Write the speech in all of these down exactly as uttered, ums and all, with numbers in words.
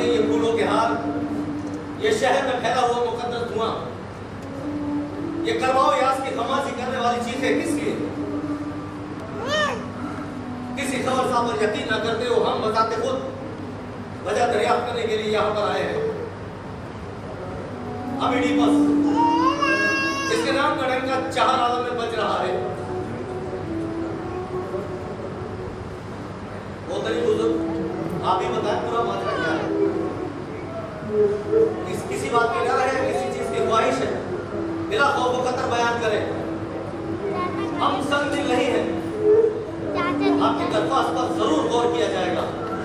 ये फूलों के हार, ये शहर में फैला हुआ मुकद्दस धुआं, ये करवाओ यास की खमासी करने वाली चीजें किस लिए? किसी खबर साहब पर यकीन न करते हो हम बताते खुद वजह दरियाफ्त करने के लिए यहाँ पर आए हैं। अमीडीपस, इसके नाम का डंका चार आलम में बज रहा है। वो तरी बुजुर्ग, आप ही बताएं पूरा माजरा क्या है? किस किसी बात की डर है, किसी चीज की ख्वाहिश है? बिला खौफ खतर बयान करें। हम संग दिल नहीं हैं, आपकी दरख्वास्त पर जरूर गौर किया जाएगा।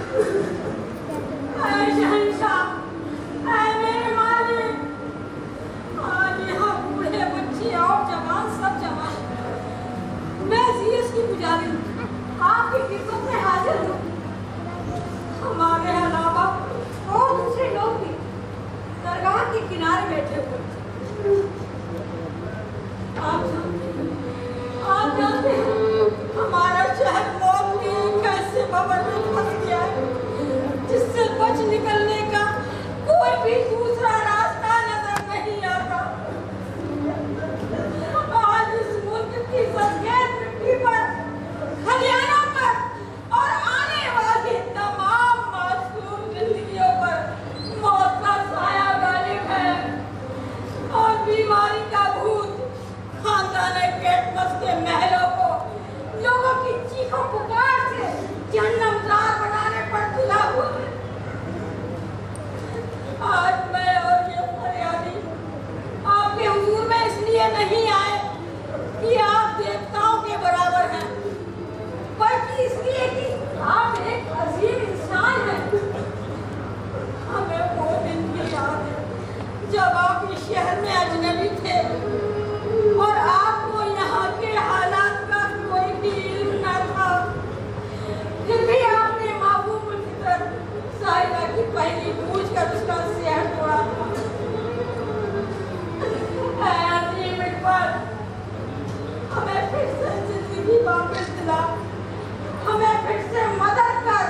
ऐ शहंशाह, ऐ मेरे मालिक, आज यहाँ बूढ़े बच्चे और जवान सब जमा हैं। मैं जीएस की पुजारी आपकी खिदमत में हाजिर हूँ। हमारे अलावा और दूसरे लोग भी दरगाह के किनारे बैठे हुए। आप जानते हैं, आप जानते हैं हमारा शहर मौत के एक ऐसे भंवर में फंस गया है जिससे बच निकलने का कोई भी दूसरा रास्ता नजर नहीं आता। आज इस मुल्क की सरखेज मिट्टी पर, खलियानों पर और आने वाली तमाम मासूम जिंदगियों पर मौत का साया गालिब है और बीमारी का भूत खानदाने केटमस के महलों को लोगों की चीखों पुकार से जहन्नमज़ार बनाने पर तुला हुआ है। आज मैं और ये फरियादी आपके हुजूर में इसलिए नहीं आए कि आप देवताओं के बराबर हैं, बल्कि इसलिए कि आप एक अजीम इंसान हैं। हमें वो दिन की याद है जब आप इस शहर में अजनबी थे और आपको यहाँ के हालात का कोई भी इल्म न था। फिर भी आपने मासूम फितर साहिबा की पहली पूछ कर उसका सेहत तोड़ा था। ऐ अजीम इकबाल, हमें फिर से जिंदगी वापस दिला, हमें फिर से मदद कर।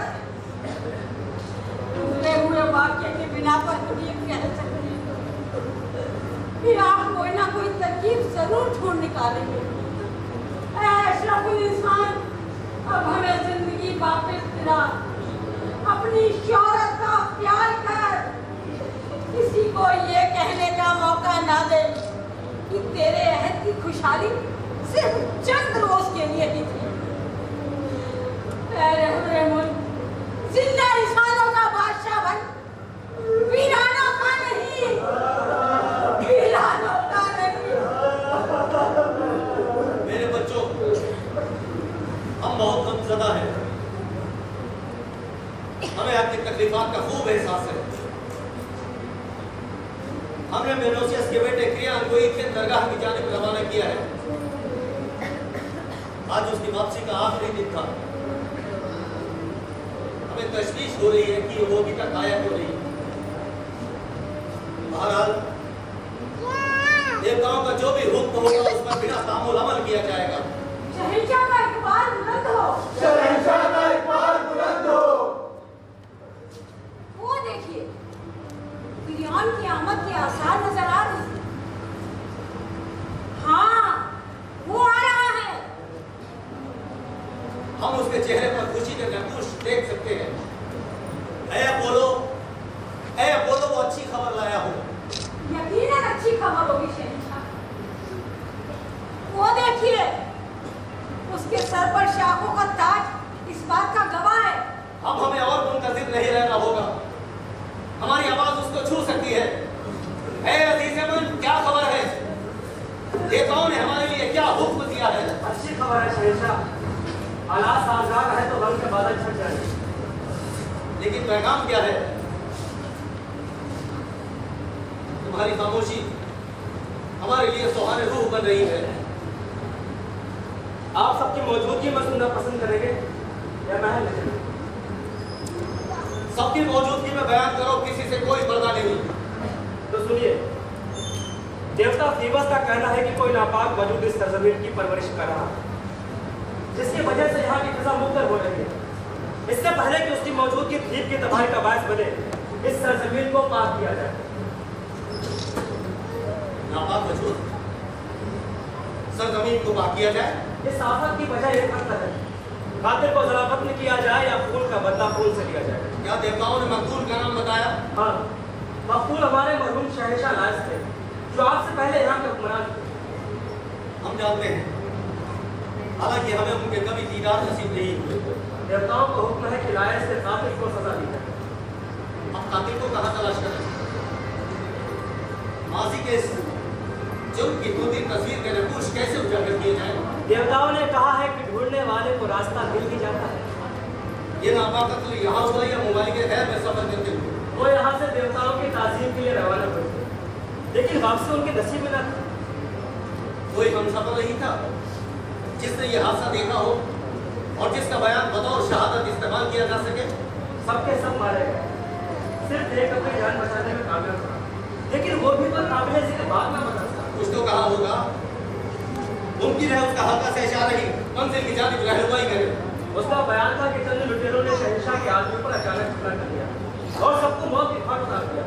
गुजरे हुए वाक्य के बिना पर हम ये कह सकते हैं कि आप कोई ना कोई तरकीब जरूर ढूंढ निकालेंगे। ऐ अशरफुल इंसान, अब हमें जिंदगी वापस दिला, अपनी शोहरत का प्यार कर। किसी को ये कहने का मौका ना दे कि तेरे अहद की खुशहाली सिर्फ चंद रोज के लिए ही थी। जिंदा इंसानों का बादशाह बन, वीरानों का नहीं, वीरानों का नहीं। मेरे बच्चों, हम बहुत गमज़दा हैं। हमें आपकी तकलीफात का खूब एहसास है। हमने मेनोसियस के बेटे क्रियान को ईद के दरगाह की जानिब रवाना किया है। आज उसकी वापसी का आखिरी दिन था। हमें तशवीश हो रही है कि वो अभी तक आया क्यों नहीं। बहरहाल देवताओं का जो भी हुक्म होगा उस पर बिना तामुल अमल किया जाएगा। शहंशाह का इकबाल बुलंद हो, शहंशाह का इकबाल बुलंद हो। वो देखिए, क्रियान की आमद के आसार नजर आ रहे हैं। हाँ, वो आ रहा है। हम उसके चेहरे पर खुशी के नक्श देख सकते हैं। ऐ अपोलो, ऐ अपोलो, वो अच्छी खबर लाया हो। यकीनन अच्छी खबर होगी शहंशाह। वो देखिए, उसके सर पर शाखों का ताज इस बात का गवाह है। अब हमें और मुंतजिर नहीं रहना होगा। हमारी आवाज उसको छू सकती है। ऐ अजीज़-ए-मन, क्या खबर है? देवताओं ने हमारे लिए क्या हुक्म दिया है? अच्छी खबर है शहंशाह, हालात साजगार है तो गम के बादल छट जाएंगे। लेकिन पैगाम क्या है? तुम्हारी खामोशी हमारे लिए सुहाने रूह बन रही है। आप सबकी मौजूदगी में सुनना पसंद करेंगे या महल में? सबकी मौजूदगी में बयान करो, किसी से कोई पर्दा नहीं। तो सुनिए, देवता फीबस का कहना है कि कोई नापाक वजूद इस सरजमीन की परवरिश कर रहा है, जिसकी वजह से यहाँ की फिजा मुख्तर हो रही है। इससे पहले कि उसकी मौजूदगी द्वीप की तबाही का बायस बने, इस सरजमीन को पाक किया जाए। नापाक वजूद सरजमीन को पाक किया जाए। इस आफत की वजह एक कत्ल है। कातिल को जरा कत्ल किया जाए या फूल का बदला फूल से लिया जाए। क्या देवताओं ने मकबूल का नाम बताया? हाँ, मकबूल हमारे मरहूम शहंशाह लायस थे, जो आपसे पहले यहाँ के हुक्मरान थे। हम जानते हैं, हालांकि हमें उनके कभी दीदार नसीब नहीं हुए। देवताओं का हुक्म है कि लायस के कातिल को सजा दी जाए। अब कातिल को कहाँ तलाश करें? माजी के इस जुर्म की धुंधली तस्वीर के नकूश कैसे उजागर किए जाए? देवताओं ने कहा है कि ढूंढने वाले को रास्ता मिल ही जाता है। ये नापाक कत्ल यहाँ हुआ या मोबाइल के खैर में सफर करते हुए? वो यहाँ से देवताओं की ताज़ीम के लिए रवाना हुए थे, लेकिन वापसी उनके नसीब में न था। कोई हमसफर नहीं था जिसने ये हादसा देखा हो और जिसका बयान बतौर शहादत इस्तेमाल किया जा सके? सबके सब मारे गए, सिर्फ एक अपनी जान बचाने में कामयाब था, लेकिन वो भी तो काबिले जिक्र बात ना बता सका। कुछ तो कहा होगा, मुमकिन है उसका हल्का से इशारा ही मंजिल की जानिब रहनुमाई करे। उसका बयान था कि चंद लुटेरों ने शहंशाह के आदमी पर अचानक हमला कर दिया और सबको मौत की घाट उतार दिया।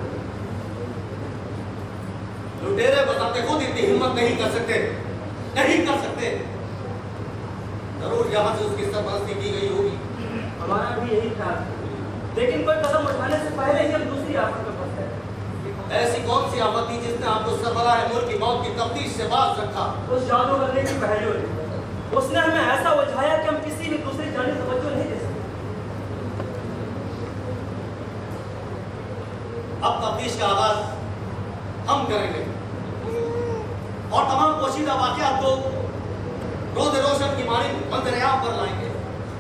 लुटेरे बताते खुद इतनी हिम्मत नहीं कर सकते, नहीं कर सकते। जरूर यहाँ से उसकी सरपरस्ती की गई होगी। हमारा भी यही ख्याल था, लेकिन कोई कदम उठाने से पहले ही हम दूसरी आफत में फंस गए। ऐसी कौन सी आफत थी जिसने आपको सरबराह मुल्क की मौत की तफ्तीश से बाज रखा? उस जादू करने की पहलू ने उसने हमें ऐसा उलझाया कि हम किसी भी दूसरी जाने तवज्जो नहीं दे सकते। अब तफ्तीश का आगाज हम करेंगे और तमाम पोशीदा वाक़यात को रोज़ रोशन की मानिंद मंजर-ए-आम पर लाएंगे।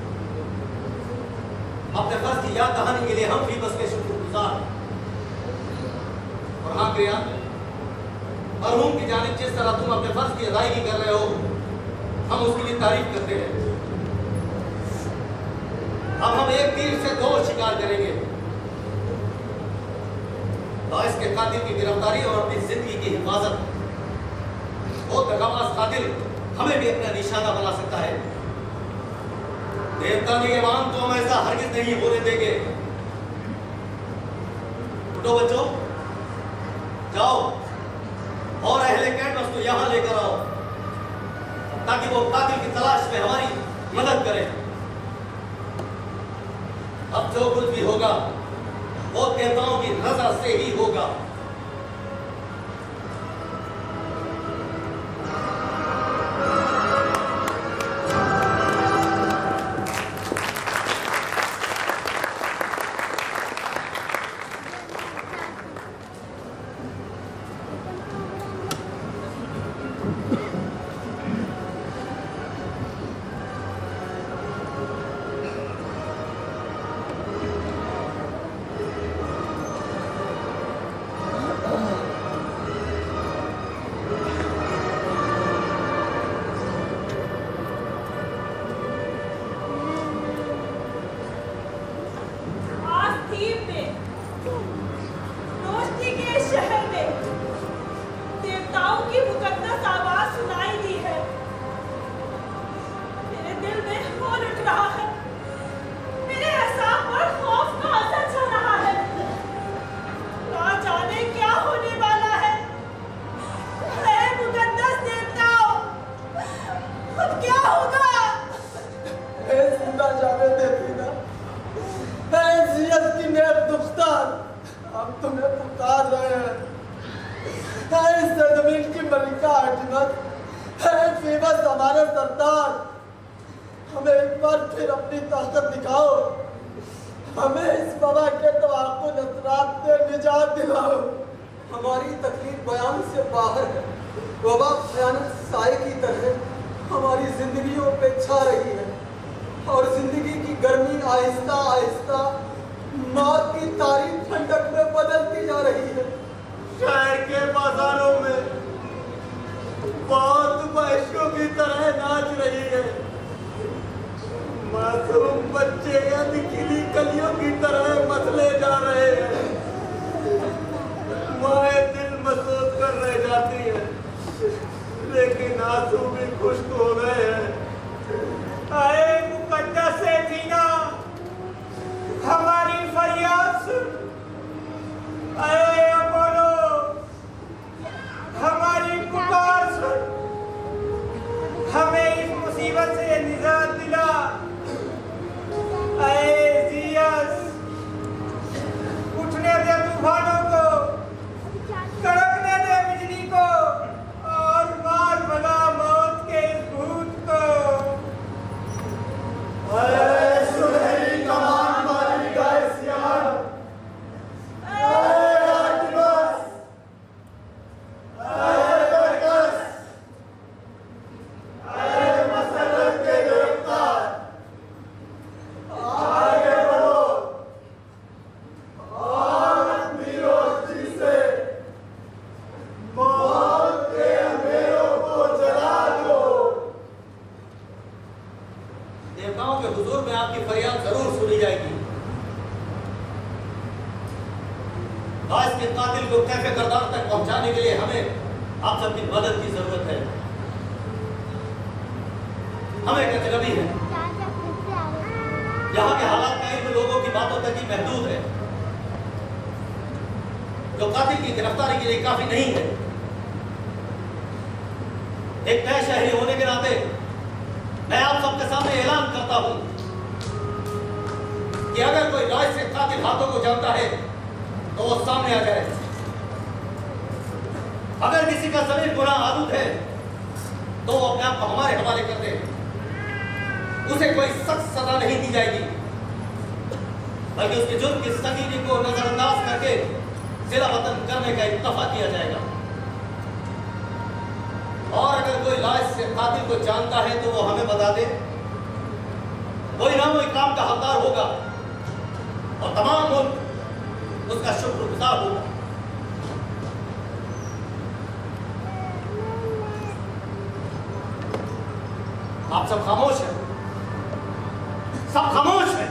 अपने फर्ज की याद दहानी के लिए हम भी बस के शुक्रगुजार हैं। और हाँ क्रिया, मरहूम की जानिब जिस तरह तुम अपने फर्ज की अदायगी कर रहे हो, हम उसके लिए तारीफ करते हैं। अब हम एक तीर से दो शिकार करेंगे, लायस के कातिल की गिरफ्तारी और अपनी जिंदगी की हिफाजत। वो दगाबाज कातिल हमें भी अपना निशाना बना सकता है। देवता ने ये मान तो हम ऐसा हरगिज नहीं होने देंगे। उठो बच्चों, जाओ और अहले कैंपस को यहाँ लेकर आओ ताकि वो कातिल की तलाश में हमारी मदद करें। अब जो कुछ भी होगा वो देवताओं की रज़ा से ही होगा। के कातिल को कैफे करदार तक पहुंचाने के लिए हमें आप सबकी मदद की जरूरत है। हमें एक अजनबी है, यहाँ के हालात का इल्म लोगों की बातों तक ही महदूद है, जो कातिल की गिरफ्तारी के लिए काफी नहीं है। एक नया शहरी होने के नाते मैं आप सबके सामने ऐलान करता हूं कि अगर कोई लाश से कातिल हाथों को जानता है तो वो सामने आ जाए। अगर किसी का जमीर गुनाह आलूद है तो वो अपने आप को हमारे हवाले कर दे। उसे कोई सख्त सजा नहीं दी जाएगी, बल्कि उसके जुर्म की संगीनी को नजरअंदाज करके जिला वतन करने का इत्तफाक किया जाएगा। और अगर कोई लाश से कातिल को जानता है तो वो हमें बता दे। कोई ना कोई काम का हकदार होगा और तमाम मुल्क उसका शुक्रगुजार होगा। आप सब खामोश हैं, सब खामोश हैं।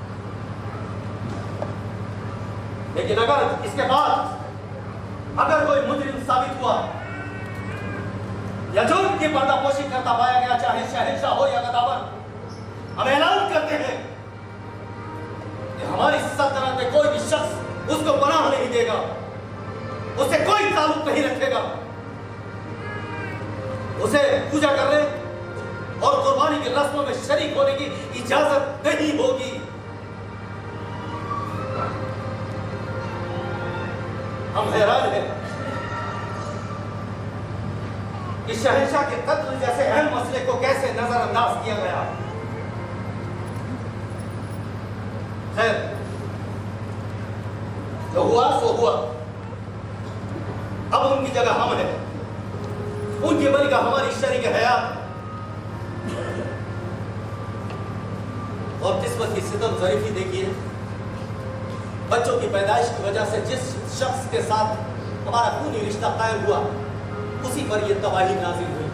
लेकिन अगर इसके बाद अगर कोई मुजरिम साबित हुआ या जुर्म की पर्दापोशी करता पाया गया, चाहे शहंशाह हो या गदावर, हम ऐलान करते हैं कि हमारी सल्तनत में कोई भी शख्स उसको पनाह नहीं देगा, उससे कोई ताल्लुक नहीं रखेगा। उसे पूजा करने और कुर्बानी की रस्मों में शरीक होने की इजाजत नहीं होगी। हम हैरान हैं कि शहंशाह के कत्ल जैसे अहम मसले को कैसे नजरअंदाज किया गया। खैर, जो हुआ सो हुआ। अब उनकी जगह हम हैं, उनकी बलिका हमारी शरीक हयात और किस्मत की सितम ज़रीफ़ी देखिए। बच्चों की पैदाइश की वजह से जिस शख्स के साथ हमारा खूनी रिश्ता कायम हुआ, उसी पर यह तबाही नाज़िल हुई।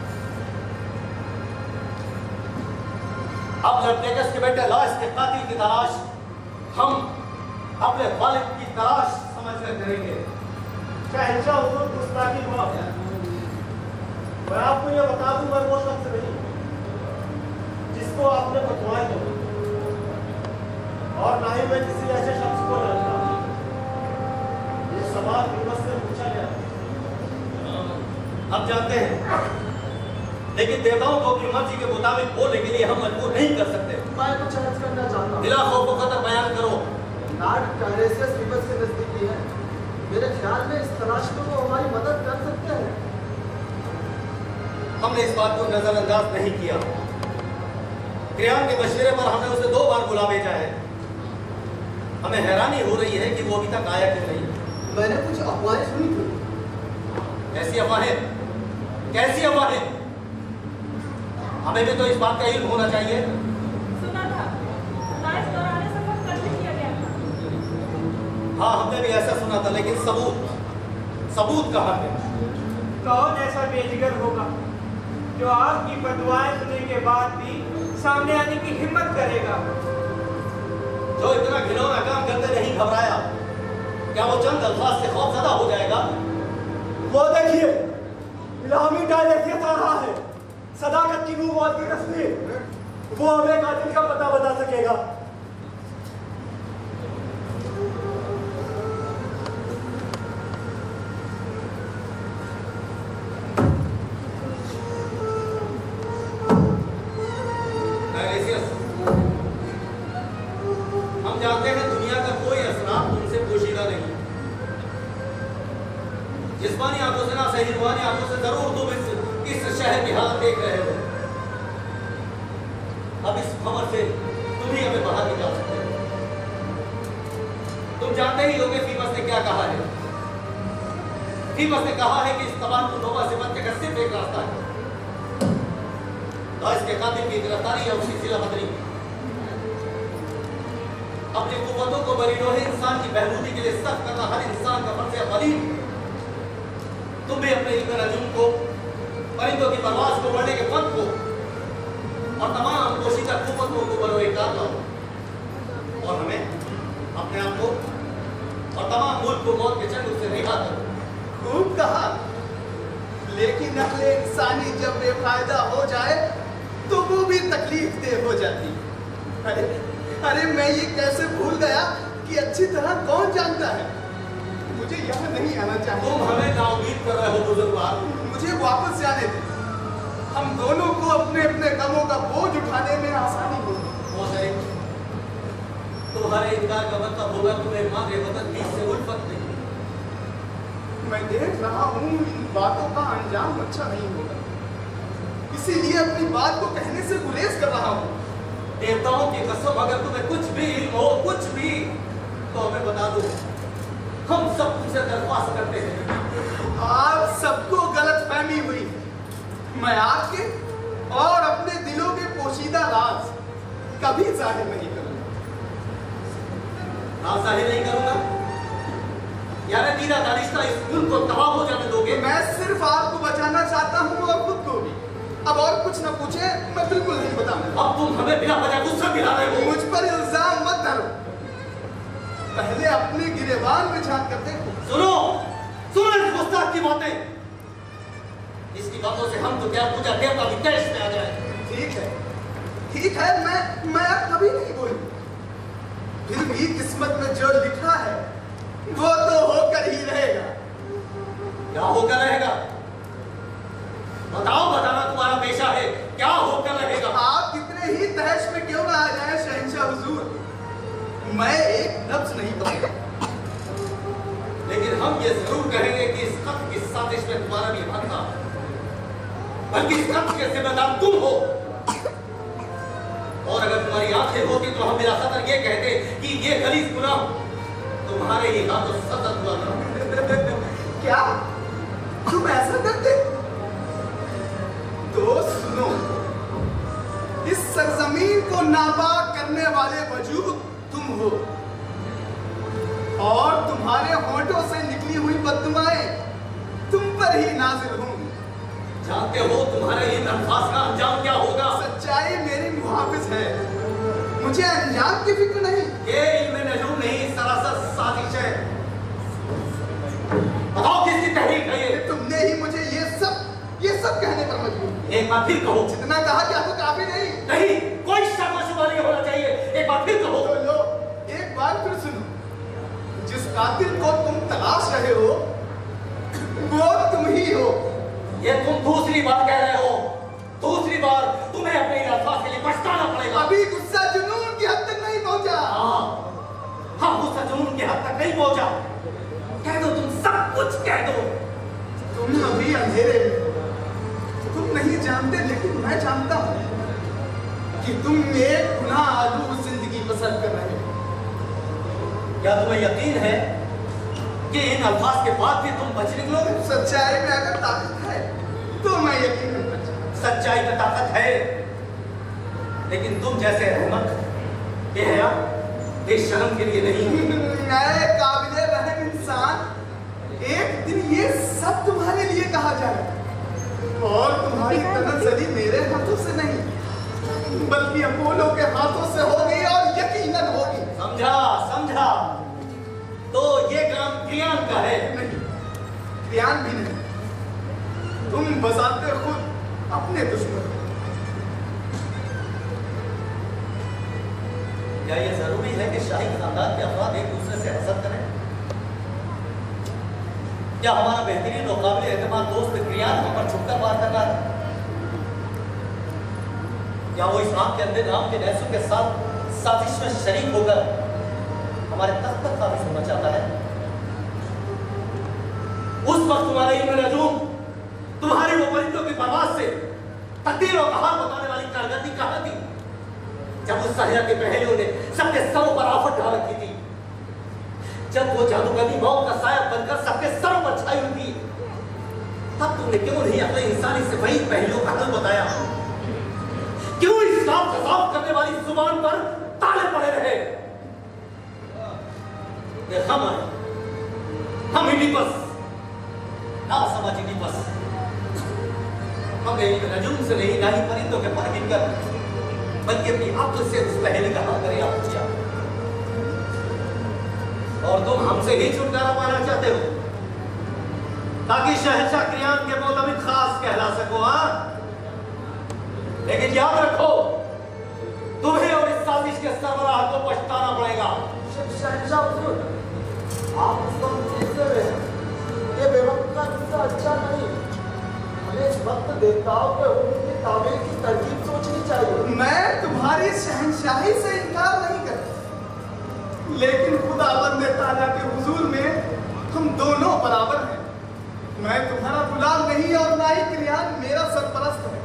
अब लड़केगस के बेटे लाश के कातिल की तलाश हम अपने वालिद की तलाश समझकर करेंगे। शहंशाह हुजूर गुस्ताखी माफ है। मैं आपको यह बता दूं, मैं वो शख्स नहीं जिसको आपने बतवाया हो, और ना ही मैं किसी ऐसे शख्स को जानता। ये सवाल हिम्मत से पूछा गया। अब जानते हैं, लेकिन देवताओं को अपनी मर्जी के मुताबिक बोलने के लिए हम मजबूर नहीं कर सकते। मैं कुछ अर्ज करना चाहता हूँ। बिला खौफ खतर बयान करो। लॉर्ड टायरेसियस हिम्मत से नजदीकी है। मेरे ख्याल में इस तलाश को वो हमारी मदद कर सकते हैं। हमने इस बात को नजरअंदाज नहीं किया। क्रियान के मशवरे पर हमने उसे दो बार बुला भेजा है। हमें हैरानी हो रही है कि वो अभी तक आया क्यों नहीं। मैंने कुछ अफवाहें सुनी थी। कैसी अफवाहें? कैसी अफवाहें? हमें भी तो इस बात का इल्म होना चाहिए। सुना था लाश दौरान सफर कत्ल किया गया था। हाँ, हमने भी ऐसा सुना था, लेकिन सबूत सबूत कहाँ है? कौन ऐसा बेजिगर होगा जो आपकी बदुआएं सुनने के बाद भी सामने आने की हिम्मत करेगा? जो इतना घिनौना काम करते नहीं घबराया, क्या वो चंद अल्फाज से खौफजदा हो जाएगा? वो देखिए, इलामी टायरेसियस आ रहा है। सदाकत की नूबत की तस्वीर। वो हमें कातिल का पता बता सकेगा। हम जानते हैं दुनिया का कोई असरार तुमसे पोशीदा नहीं। जिस्मानी आंखों से ना सही रूहानी आंखों से जरूर तुम इस इस शहर की हालत देख रहे हो। अब इस खबर से तुम ही हमें बाहर निकाल सकते हो। तुम जानते ही होगे फीबस ने क्या कहा है। फीबस ने कहा है कि इस तबाह को नोबा से बचने का सिर्फ एक रास्ता है, तो इसके कातिल की गिरफ्तारी या उसकी जिला बदली। अपनी कुव्वतों को बरीनोहे इंसान की बहबूदी के लिए सख्त करना हर इंसान का फर्ज है। वलीद, तुम भी अपने इल्म नजूम को, परिंदों की परवाज को, बढ़ने के फन को और तमाम पोशीदा कुव्वतों को बरोए कार लाओ, और हमें अपने आप को और तमाम मुल्क को मौत के चंगुल से रिहा करूं। खूब कहा, लेकिन अक्ल इंसानी जब बेफायदा हो जाए तो वो भी तकलीफ दे हो जाती। अरे अरे मैं ये कैसे भूल गया कि अच्छी तरह कौन जानता है। मुझे यहाँ नहीं आना चाहिए। तुम हमें नाउमीद कर रहे हो बुजुर्गवार। मुझे वापस जाने दे। हम दोनों को अपने अपने गमों का बोझ उठाने में आसानी होगी। हो जाएगी। तुम्हारे इनकार का मतलब होगा तुम्हें मारे वतन की से उल्फत नहीं। मैं देख रहा हूँ इन बातों का अंजाम अच्छा नहीं होगा, इसीलिए अपनी बात को कहने से गुरेज कर रहा हूँ। देवताओं की कसम, अगर तुम्हें कुछ भी इल्म हो, कुछ भी, तो हमें बता दो। हम सब तुमसे दरख्वास्त करते हैं। आप सबको गलतफहमी हुई। मैं आपके और अपने दिलों के पोशीदा राज कभी जाहिर नहीं करूंगा। राज जाहिर नहीं करूंगा? यानी दीदा दानिश्ता इस मुल्क को तबाह हो जाने दोगे? मैं सिर्फ आपको बचाना चाहता हूँ और खुद को भी। अब और कुछ न पूछे, मैं बिल्कुल नहीं बताऊंगा। अब तुम हमें बिना वजह गुस्सा दिला रहे हो। मुझ पर इल्जाम मत धरो, पहले अपने गिरेबान में झांक कर देखो। सुनो, सुनो इस गुस्ताख की बातें। इसकी बातों से हम तो क्या पूजा देवता भी तैश में आ जाए। ठीक है, ठीक है, मैं मैं अब कभी नहीं बोलूं। फिर भी किस्मत में जो लिखा है वो तो होकर ही रहेगा। क्या होकर रहेगा? बताओ, बताना तुम्हारा पेशा है। क्या होकर रहेगा? आप कितने ही तहश में क्यों ना आ जाए शहंशाह हुजूर, मैं एक लफ्ज नहीं कहूंगा। लेकिन हम ये जरूर कहेंगे कि इस खत की साजिश में तुम्हारा भी हाथ था, बल्कि इस खत के जिम्मेदार तुम हो। और अगर तुम्हारी आंखें होती तो हम मेरा सदर ये कहते कि ये गलीज गुनाह तुम्हारे ही हाथों सतत हुआ था। क्या तुम ऐसा करते? तो सुनो, इस सरजमीन को नापाक करने वाले वजूद तुम हो, और तुम्हारे होठों से निकली हुई बददुआएं तुम पर ही नाजिल होंगी। जानते हो तुम्हारे इन अल्फाज का अंजाम क्या होगा? सच्चाई मेरी मुहाफिज है, मुझे अंजाम की फिक्र नहीं। ये इल्म नजूम नहीं, सरासर साजिश है। बताओ किसकी तहरीक है ये? तुमने ही मुझे ये सब ये सब कहने पर मजबूर। एक बार फिर कहो। जितना कहा क्या तो काफी नहीं? नहीं, कोई शक व शुबा नहीं होना चाहिए। एक बार फिर कहो। तो लो, एक बार फिर सुनो। जिस कातिल को तुम तलाश रहे हो वो तुम ही हो। ये तुम दूसरी बार कह रहे हो। दूसरी बार तुम्हें अपने अल्फाज के लिए पछताना पड़ेगा। अभी गुस्सा जुनून की हद तक नहीं पहुंचा। हाँ, हाँ, गुस्सा जुनून की हद तक नहीं पहुंचा। कह दो, तुम सब कुछ कह दो। तुम अभी अंधेरे में, तुम नहीं जानते, लेकिन मैं जानता हूं कि तुम एक गुनाह आलू जिंदगी बसर कर रहे हो। क्या तुम्हें यकीन है कि इन अल्फाज के बाद भी तुम बच निकलोगे? सच्चाई में अगर ताकत है तो मैं यकीन नहीं करता। सच्चाई में ताकत है, लेकिन तुम जैसे रहमत, बेहया, बेशर्म के लिए नहीं। मैं काबिले रहम इंसान, एक दिन ये सब तुम्हारे लिए कहा जाए, और तुम्हारी तनज़्ज़ुली मेरे हाथों से नहीं बल्कि अपोलो के हाथों से होगी, और यकीनन होगी। समझा, समझा। तो ये काम क्रियान का है? नहीं, क्रियान भी नहीं। तुम बजाते खुद अपने दुश्मन। क्या ये जरूरी है कि शाही खानदान के अफराद एक दूसरे से हसद करें? क्या हमारा बेहतरीन और काबिल एतमाद दोस्त क्रियान हम पर छुपकर वार कर रहा है? क्या वो इस आंख के अंदर नाम के नैसों के साथ साजिश में शरीक होकर हमारे तख्त पर काबिज होना चाहता है? उस वक्त तुम्हारे इल्म नजूम, तुम्हारी वो परिंदों की परवाज से तकदीर और बहार बताने वाली कारकर्दगी कहां थी? जब उस साहिरा के पहलुओं ने सबके सरों पर आफत डाल रखी थी, जब वो जादूगरी मौत का साया बनकर सबके सरों पर छाई हुई थी, तब तुमने क्यों नहीं अपने इंसानी से वही पहलुओं का हल बताया? क्यों इस्लाम खिताब करने वाली जुबान पर ताले पड़े रहे? हम आए, हम इडिपस, ना समझ इडिपस, हमने इल्म नजूम से नहीं, ना ही परिंदों के पर गिनकर, बल्कि अपनी अक्ल से उस पहले का हल दरियाफ्त किया। और और तुम हमसे ही छुटकारा पाना चाहते हो ताकि शहंशाह क्रियान के मुताबिक खास कहला सको। हाँ, लेकिन याद रखो तुम्हें और इस साजिश के सरबराह को पछताना पड़ेगा। शहंशाह हुजूर, आप इस वक्त गुस्से में हैं। ये बेवक्त का गुस्सा अच्छा नहीं। हमें इस वक्त देवताओं के हुक्म के ताबे की तरकीब सोचनी चाहिए। मैं तुम्हारी शहंशाही से इनकार नहीं करता, लेकिन खुदाबंद ताला के हुजूर में हम दोनों बराबर हैं। मैं तुम्हारा गुलाम नहीं और ना ही क्रियान मेरा सरपरस्त है,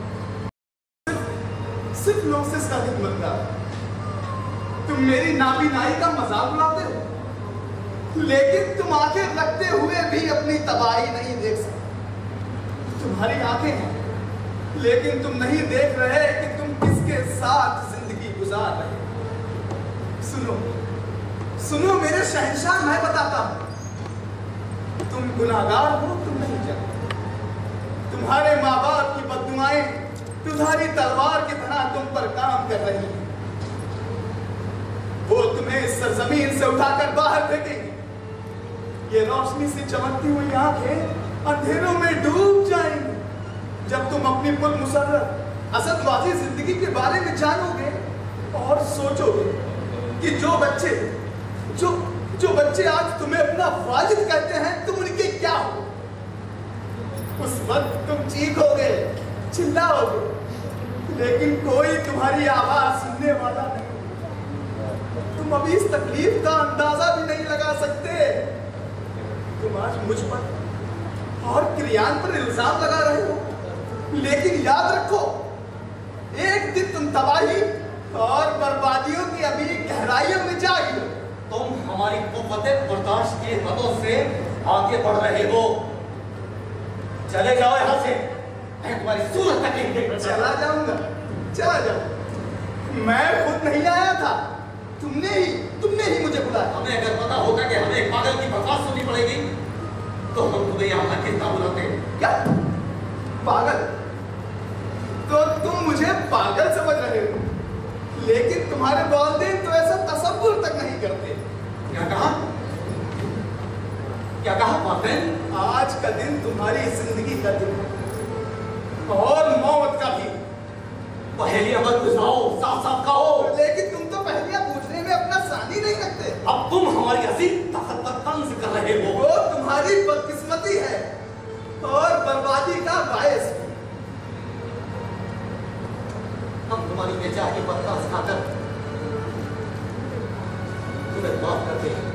सिर्फ लोसेस का खिदमतगार। तुम मेरी नाबीनाई का मजाक उड़ाते हो, लेकिन तुम आंखें रखते हुए भी अपनी तबाही नहीं देख सकते। तुम्हारी आंखें हैं, लेकिन तुम नहीं देख रहे कि तुम किसके साथ जिंदगी गुजार रहे हो। सुनो सुनो मेरे शहंशाह, मैं बताता हूं, तुम गुनाहगार हो, तुम नहीं जानते। तुम्हारे माँ बाप की बद्दुआएं तुम्हारी तलवार की तरह तुम पर काम कर रही हैं। वो तुम्हें इस सरजमीन से उठाकर बाहर फेंकेंगे। ये रोशनी से चमकती हुई आंखें अंधेरों में डूब जाएंगी जब तुम अपनी पुर मुसर्रत असदवाजी जिंदगी के बारे में जानोगे और सोचोगे कि जो बच्चे जो जो बच्चे आज तुम्हें अपना वाजिद कहते हैं, तुम उनके क्या हो। उस वक्त तुम चीखोगे, चिल्लाओगे, लेकिन कोई तुम्हारी आवाज सुनने वाला नहीं। तुम अभी इस तकलीफ का अंदाजा भी नहीं लगा सकते। तुम आज मुझ पर और क्रियान पर इल्जाम लगा रहे हो, लेकिन याद रखो, एक दिन तुम तबाही और बर्बादियों की अभी गहराइयों में जा गिरो। तुम हमारी कुव्वत बर्दाश्त की हदों से आगे बढ़ रहे हो। चले जाओ यहाँ से, मैं तुम्हारी सूरत तक नहीं देख रहा। चला जाऊंगा, चला जाऊंगा। मैं खुद नहीं आया था, तुमने ही तुमने ही मुझे बुलाया। हमें अगर पता होता कि हमें एक पागल की बर्दाश्त सुननी पड़ेगी तो हम तुम्हें यहाँ कितना बुलाते। क्या पागल? तो तुम मुझे पागल समझ रहे हो, लेकिन तुम्हारे वालिदैन तो ऐसा तसव्वुर तक नहीं करते। क्या कहा? क्या कहा वालिदैन? आज का दिन तुम्हारी जिंदगी का दिन है और मौत का भी। पहेलियां मत बुझाओ, साफ साफ कहो। लेकिन तुम तो पहेलियां पूछने में अपना सानी नहीं रखते। अब तुम हमारी अजीम ताकत पर तंज कर रहे हो। वो तुम्हारी बदकिस्मती है और बर्बादी का बायस। हम तुम्हारी बेचारी बर्दाश्त खाकर तुम्हें माफ करते हैं।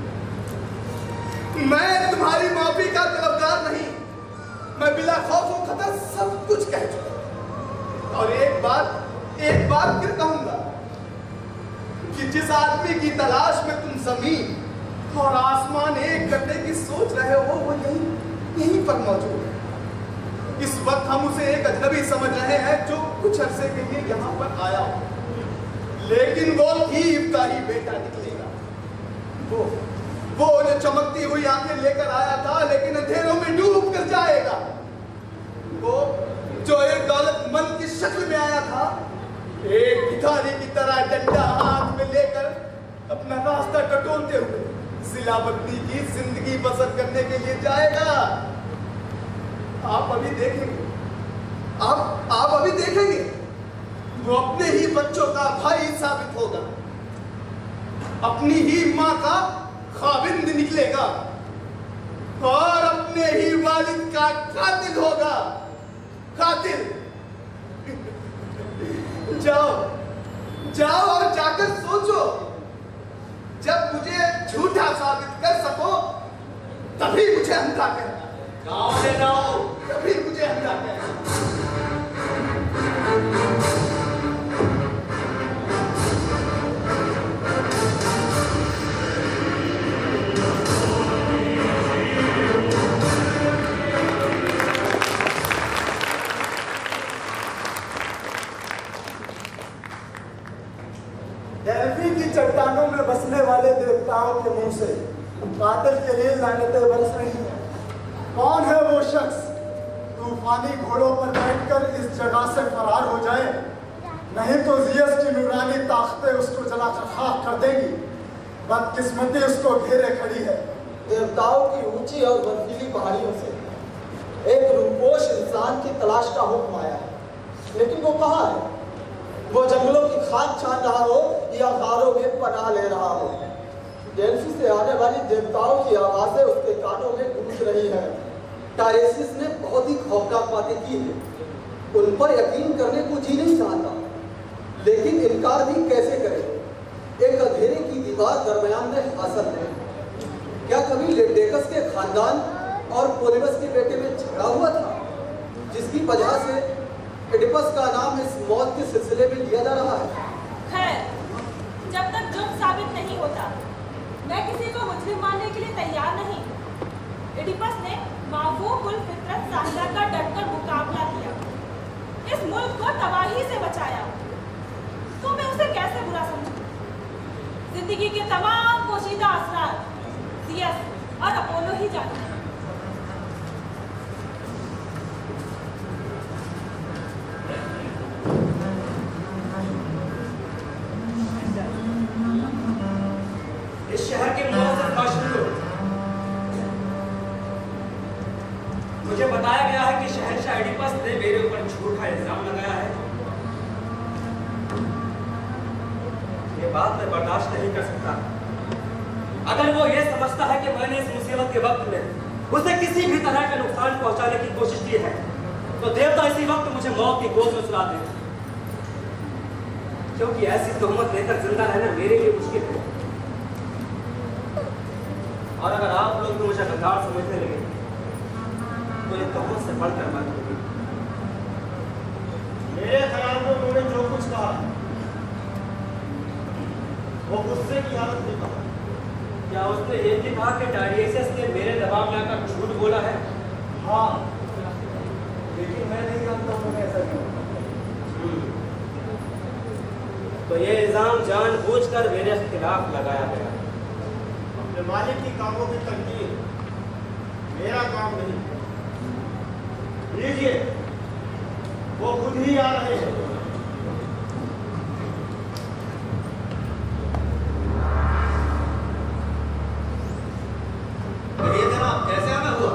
मैं तुम्हारी माफी का तलबगार नहीं। मैं बिला खौफ और खतर सब कुछ कह चुका। और एक बात एक बात फिर कहूंगा कि जिस आदमी की तलाश में तुम जमीन और आसमान एक करने की सोच रहे हो, वो यहीं यहीं पर मौजूद है। इस वक्त हम उसे एक अजनबी समझ रहे हैं जो कुछ अरसे के लिए यहाँ पर आया हो, लेकिन वो ईव का ही बेटा निकलेगा। वो वो जो चमकती हुई आंखें लेकर आया था, लेकिन अंधेरों में डूब कर जाएगा। वो जो एक दौलतमंद की शक्ल में आया था, एक भिखारी की तरह डंडा हाथ में लेकर अपना रास्ता टटोलते हुए जिला बदली की जिंदगी बसर करने के लिए जाएगा। आप अभी देखेंगे, आप आप अभी देखेंगे, वो अपने ही बच्चों का भाई साबित होगा, अपनी ही माँ का खाविंद निकलेगा और अपने ही वालिद का कातिल होगा। कातिल। जाओ जाओ और जाकर सोचो, जब मुझे झूठा साबित कर सको तभी मुझे अंधा कहना। जाओ ले जाओ, तभी मुझे अंधा कहना। डेल्फी की चट्टानों में बसने वाले देवताओं के मुंह से कातिल के लिए लानतें बरस रही हैं। कौन है वो शख्स तूफानी घोड़ों पर बैठकर इस जगह से फरार हो जाए, नहीं तो जियस की नूरानी ताकतें उसको जलाकर खाक कर देंगी। बदकिस्मती उसको घेरे खड़ी है। देवताओं की ऊंची और बर्फीली पहाड़ियों से एक रूपोश इंसान की तलाश का हुक्म आया है, लेकिन वो कहाँ है? वो जंगलों की खाद छान रहा हो या गारों में पनाह ले रहा हो। डेल्फी से आने वाली देवताओं की आवाजें उसके कानों में गूंज रही है। टायरेसिस ने बहुत ही खौफनाक बातें की है, उन पर यकीन करने को जी नहीं चाहता, लेकिन इनकार भी कैसे करे? एक अंधेरे की दीवार दरमियान में हासिल है। क्या कभी लेटेकस के खानदान और पोलिबस के बेटे में झगड़ा हुआ था, जिसकी वजह से एडिपस का नाम इस मौत के सिलसिले में लिया जा रहा है? खैर, जब तक जुर्म साबित नहीं होता, मैं किसी को मुजरिम मानने के लिए तैयार नहीं। एडिपस ने माफूकुल फितरत साहिला का डटकर मुकाबला किया, इस मुल्क को तबाही से बचाया, तो मैं उसे कैसे बुरा समझूं? जिंदगी के तमाम पोशीदा असरार सीएस और अपोलो ही जानते हैं। इस शहर के मुआज़िज़ बाशिंदों, मुझे बताया गया है कि शहंशाह एडिपस ने मेरे ऊपर झूठा इल्जाम लगाया है। ये बात मैं बर्दाश्त नहीं कर सकता। अगर वो ये समझता है कि मैंने इस मुसीबत के वक्त में उसे किसी भी तरह का नुकसान पहुंचाने की कोशिश की है, तो देवता इसी वक्त मुझे मौत की गोद में सुला दे, क्योंकि ऐसी तोहमत लेकर जिंदा रहना मेरे लिए मुश्किल है। और अगर आप लोग मुझे गद्दार समझने लगे तो ये तोहमत से बढ़कर बात होगी। मेरे ख्याल में उन्होंने जो कुछ कहा वो गुस्से की हालत में कहा। क्या उसने ये भी कहा कि टायरेसिस ने मेरे दबाव में आकर झूठ बोला है? हाँ, लेकिन मैं नहीं जानता उन्होंने ऐसा क्यों। तो ये इल्जाम जानबूझकर मेरे खिलाफ लगाया गया। अपने मालिक की कामों की तनकीद मेरा काम नहीं। लीजिए, वो खुद ही आ रहे हैं। ये जनाब कैसे आना हुआ?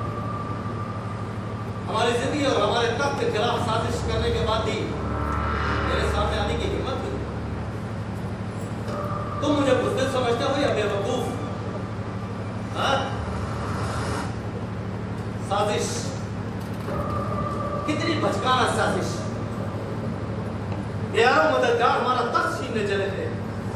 हमारी जिंदगी और हमारे तख्त के खिलाफ साजिश करने के बाद भी मेरे सामने आने की हिम्मत हुई। तुम मुझे बुज़दिल समझते हो या बेवकूफ? हाँ? साजिश, कितनी बचकाना साजिश। यारों मददगार हमारा तख्त छीनने चले थे,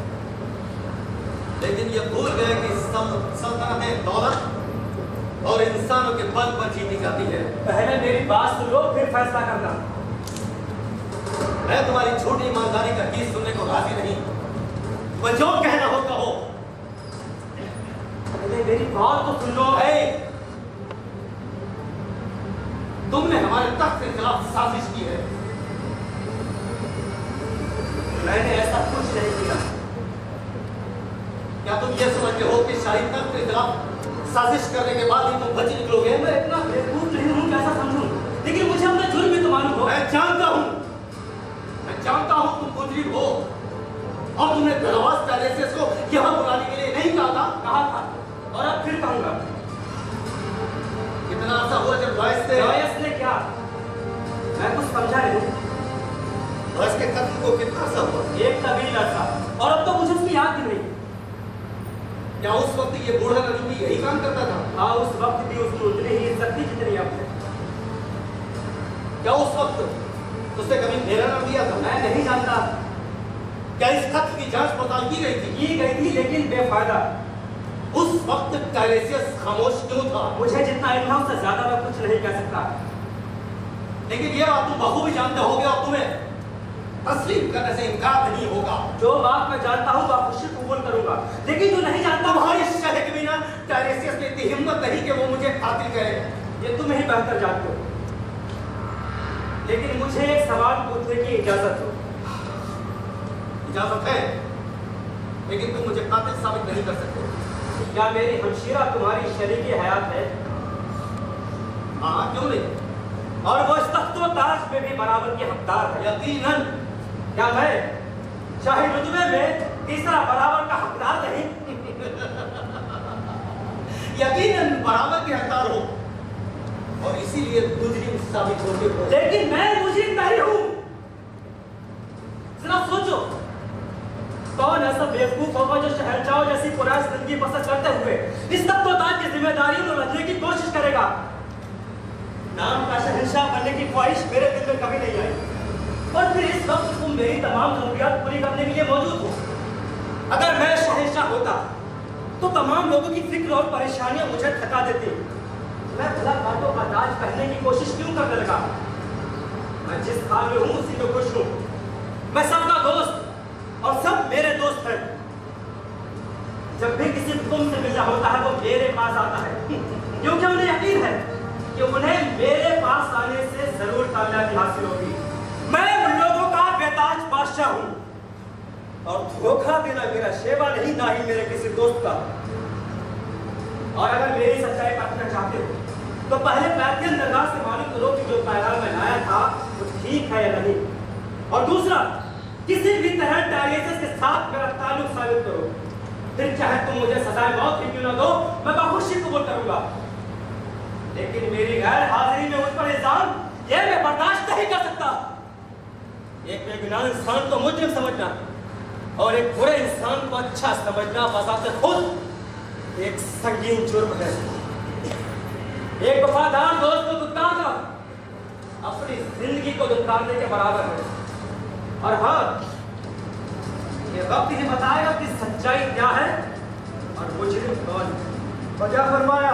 लेकिन ये भूल गए कि सल्तनतें दौलत और इंसानों के बल पर जीती जाती है। पहले मेरी बात सुन लो, फिर फैसला करना। मैं तुम्हारी छोटी ईमानदारी का गीत सुनने को राजी नहीं। मैं जो कहना हो कहो। पहले मेरी बात तो सुन लो। ए, तुमने हमारे तख्त के खिलाफ साजिश की है। मैंने ऐसा कुछ नहीं किया। क्या तुम ये समझते हो कि शाही तख्त के खिलाफ साजिश करने के बाद ही तुम बच निकलोगे? मैं इतना बेवकूफ नहीं हूँ कैसा समझूं, लेकिन मुझे अपना जुर्म भी तो मालूम हो। मैं जानता हूँ, मैं जानता हूँ तुम मुजरिम हो, और तुमने दरवाज़ टायरेसिस को यहाँ बुलाने के लिए नहीं कहा था। कहा था, और अब फिर कहूँगा। कितना अर्सा हुआ जब जॉयस ने जॉयस ने क्या? मैं कुछ समझा नहीं। जॉयस के कत्ल को कितना अर्सा हुआ? एक तवील अर्सा, और अब तो मुझे उसकी याद भी नहीं। क्या उस वक्त ये बूढ़ा नजूमी यही काम करता था? हाँ, उस वक्त भी उसकी उतनी ही इज्जत थी जितनी अब है। क्या उस वक्त उसने कभी मेरा नाम दिया था? मैं नहीं जानता। क्या इस कत्ल की जांच पड़ताल की गई थी? की गई थी, लेकिन बेफायदा। उस वक्त टायरेसिस खामोश क्यों था? मुझे जितना इल्म है उससे ज्यादा मैं कुछ नहीं कह सकता। लेकिन ये बात तुम बखूबी जानते होगे और तुम्हें तस्लीम करने से इनकार नहीं होगा। जो बात मैं जानता हूँ वह खुशी कबूल करूंगा, लेकिन जो नहीं जानता तुम्हारी शहर के बिना टायरेसिस में इतनी हिम्मत नहीं कि वो मुझे कातिल करे। ये तुम ही बेहतर जानते हो। लेकिन मुझे एक सवाल पूछने की इजाजत दो। इजाजत है, लेकिन तुम मुझे कातिल साबित नहीं कर सकते। क्या मेरी हमशीरा तुम्हारी शरीकी हयात है? हाँ, क्यों नहीं? और वो इस तख्तो ताज में भी बराबर की हकदार है। यकीनन। क्या मैं शाही रुतबे में तीसरा बराबर का हकदार नहीं? बराबर के हकदार हो और इसीलिए मुजरिम साबित होते हो। लेकिन मैं मुजरिम नहीं हूं। जरा सोचो, कौन ऐसा बेवकूफ होगा जो शहंशाह जैसी पुरानी जिंदगी बसर करते हुए इस तख्तोताज की जिम्मेदारी में रखने की कोशिश करेगा। नाम का शहंशाह बनने की ख्वाहिश मेरे दिल में कभी नहीं आई और फिर इस वक्त तुम मेरी तमाम जरूरियात पूरी करने के लिए मौजूद हो। अगर मैं शहंशाह होता तो तमाम लोगों की फिक्र और परेशानियां मुझे थका देती। मैं भला कांटों का ताज पहनने की कोशिश क्यों करने लगा? मैं जिस हाल में हूं उसी में खुश हूं। मैं सबका दोस्त और सब मेरे दोस्त हैं। जब भी किसी तुमसे मिलना होता है वो मेरे पास आता है क्योंकि उन्हें यकीन है कि उन्हें मेरे पास आने से जरूर कामयाबी हासिल होगी। मैं उन लोगों का बेताज बादशाह हूं और धोखा देना मेरा शेवा नहीं, ना ही मेरे किसी दोस्त का। और अगर मेरी सच्चाई परखना चाहते हो तो पहले पैथियन दरगाह से मालूम करो कि जो पैगाम मैं लाया था वो ठीक है या नहीं, और दूसरा किसी भी तरह डायलिसिस के साथ मेरा ताल्लुक साबित करो। फिर चाहे तुम मुझे सजाए मौत ही क्यों ना दो, मैं बखुशी कबूल करूंगा। लेकिन मेरी गैर हाजिरी में उस पर इल्जाम ये मैं बर्दाश्त नहीं कर सकता। एक बेगुनाह इंसान को मुजरिम समझना और एक बुरे इंसान को अच्छा समझना बजाते खुद एक संगीन जुर्म है। एक वफादार दोस्त को दुत्कारना अपनी जिंदगी को दुत्कारने के बराबर है। और हाँ, ये वक्त ही बताएगा कि सच्चाई क्या है और मुजरिम कौन है। वजह फरमाया,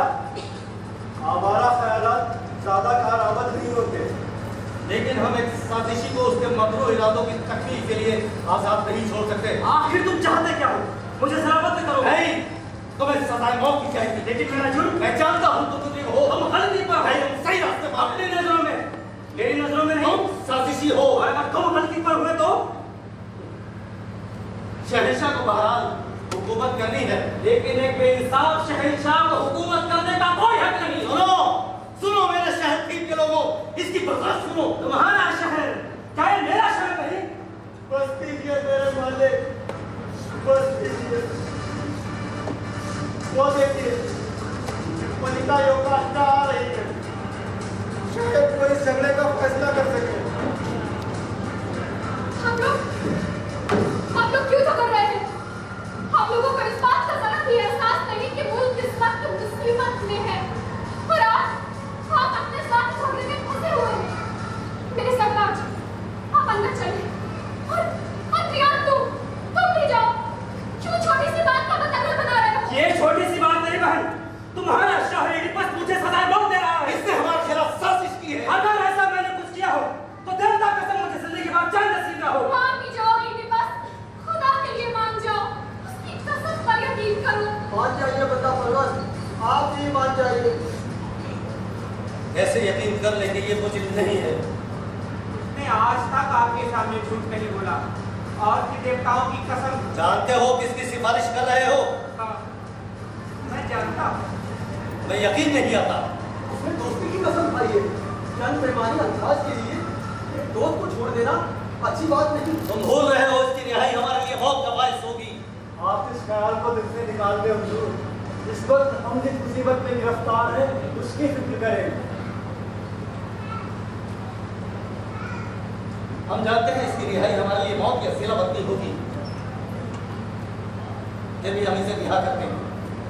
हमारा ख्यालात ज्यादा कारआमद नहीं होते, लेकिन हम एक साजिशी को उसके मकरूह इरादों की तकमील के लिए आजाद नहीं छोड़ सकते। आखिर तुम चाहते क्या हो? मुझे सलामत करो। नहीं, तुम्हें सजाए मौत की चाहिए, लेकिन मेरा जुर्म मैं जानता हूं तुम मुझे हो, हम गलती पर नहीं, तुम सही रास्ते पर अपनी नजरों में, मेरी नजरों में नहीं। तुम साजिशी हो। और अगर तुम गलती पर हुए तो शहंशाह को बहरहाल हुकूमत करनी है, लेकिन एक बेइंसाफ शहंशाह को हुकूमत करने का कोई हक नहीं। सुनो सुनो मेरे शहर के लोगों, इसकी बर्दाश्त सुनो। तुम्हारा शहर क्या ये मेरा शहर नहीं? बस कीजिए मेरे मालिक, बस कीजिए। वो देखिए, मलिका योगाष्टा आ रही है, शायद वो इस झगड़े का फैसला कर सके। हम लोग हम लोग क्यों झगड़ रहे हैं? हम लोगों को इस बात का जरा भी एहसास नहीं कि मुल्क किस वक्त मुसीबत में है और आप आप अपने साथ झगड़े में फंसे हुए हैं। मेरे सरताज, आप अंदर चलिए और और रियान तुम तुम भी जाओ। क्यों छोटी सी बात का बतंगड़ बना रहे हो? ये छोटी सी बात नहीं बहन, तुम्हारा शहरी बस मुझे सजाए मौत दे रहा है। इसने हमारे खिलाफ साजिश की है। अगर ऐसा मैंने कुछ किया हो तो देवता कसम मुझे जिंदगी भर जान नसीब ना हो। मान भी जाओगी भी बस, खुदा के लिए मान जाओ, उसकी कसम पर यकीन करो। मान जाइए बंदा परवर, आप भी मान जाइए। ऐसे यकीन कर लेंगे ये मुजरिम नहीं है। मैं आज तक आपके सामने झूठ नहीं बोला और कि देवताओं की कसम। जानते हो किसकी सिफारिश कर रहे हो? हाँ, मैं जानता हूँ। मैं यकीन नहीं आता। उसने दोस्ती की कसम खाई है। चंद बेईमानी अंदाज के लिए एक दोस्त को छोड़ देना अच्छी बात नहीं। तुम भूल रहे हो इसकी रिहाई हमारे लिए बहुत का बायस होगी। आप इस ख्याल को दिल से निकाल दें हुजूर। इस वक्त हम जिस मुसीबत में गिरफ्तार हैं उसकी फिक्र करें। हम जानते हैं इसकी रिहाई हमारे लिए मौत की असीला बदली होगी, फिर भी हम इसे रिहा करते हैं।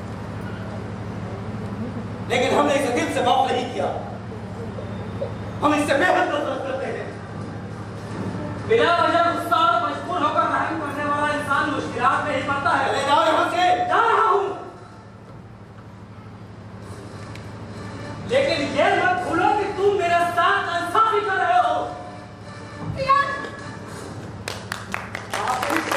लेकिन हमने इसे दिल से माफ नहीं किया, हम इससे बेहद नफरत करते हैं। बिना वजह गुस्सा और मजबूर होकर रहम करने वाला इंसान मुश्किलात में ही पड़ता है। चले जाओ यहाँ से। जा रहा हूं, लेकिन ये मत भूलो कि तुम मेरे साथ इंसाफी कर रहे हो। रियान, आप इस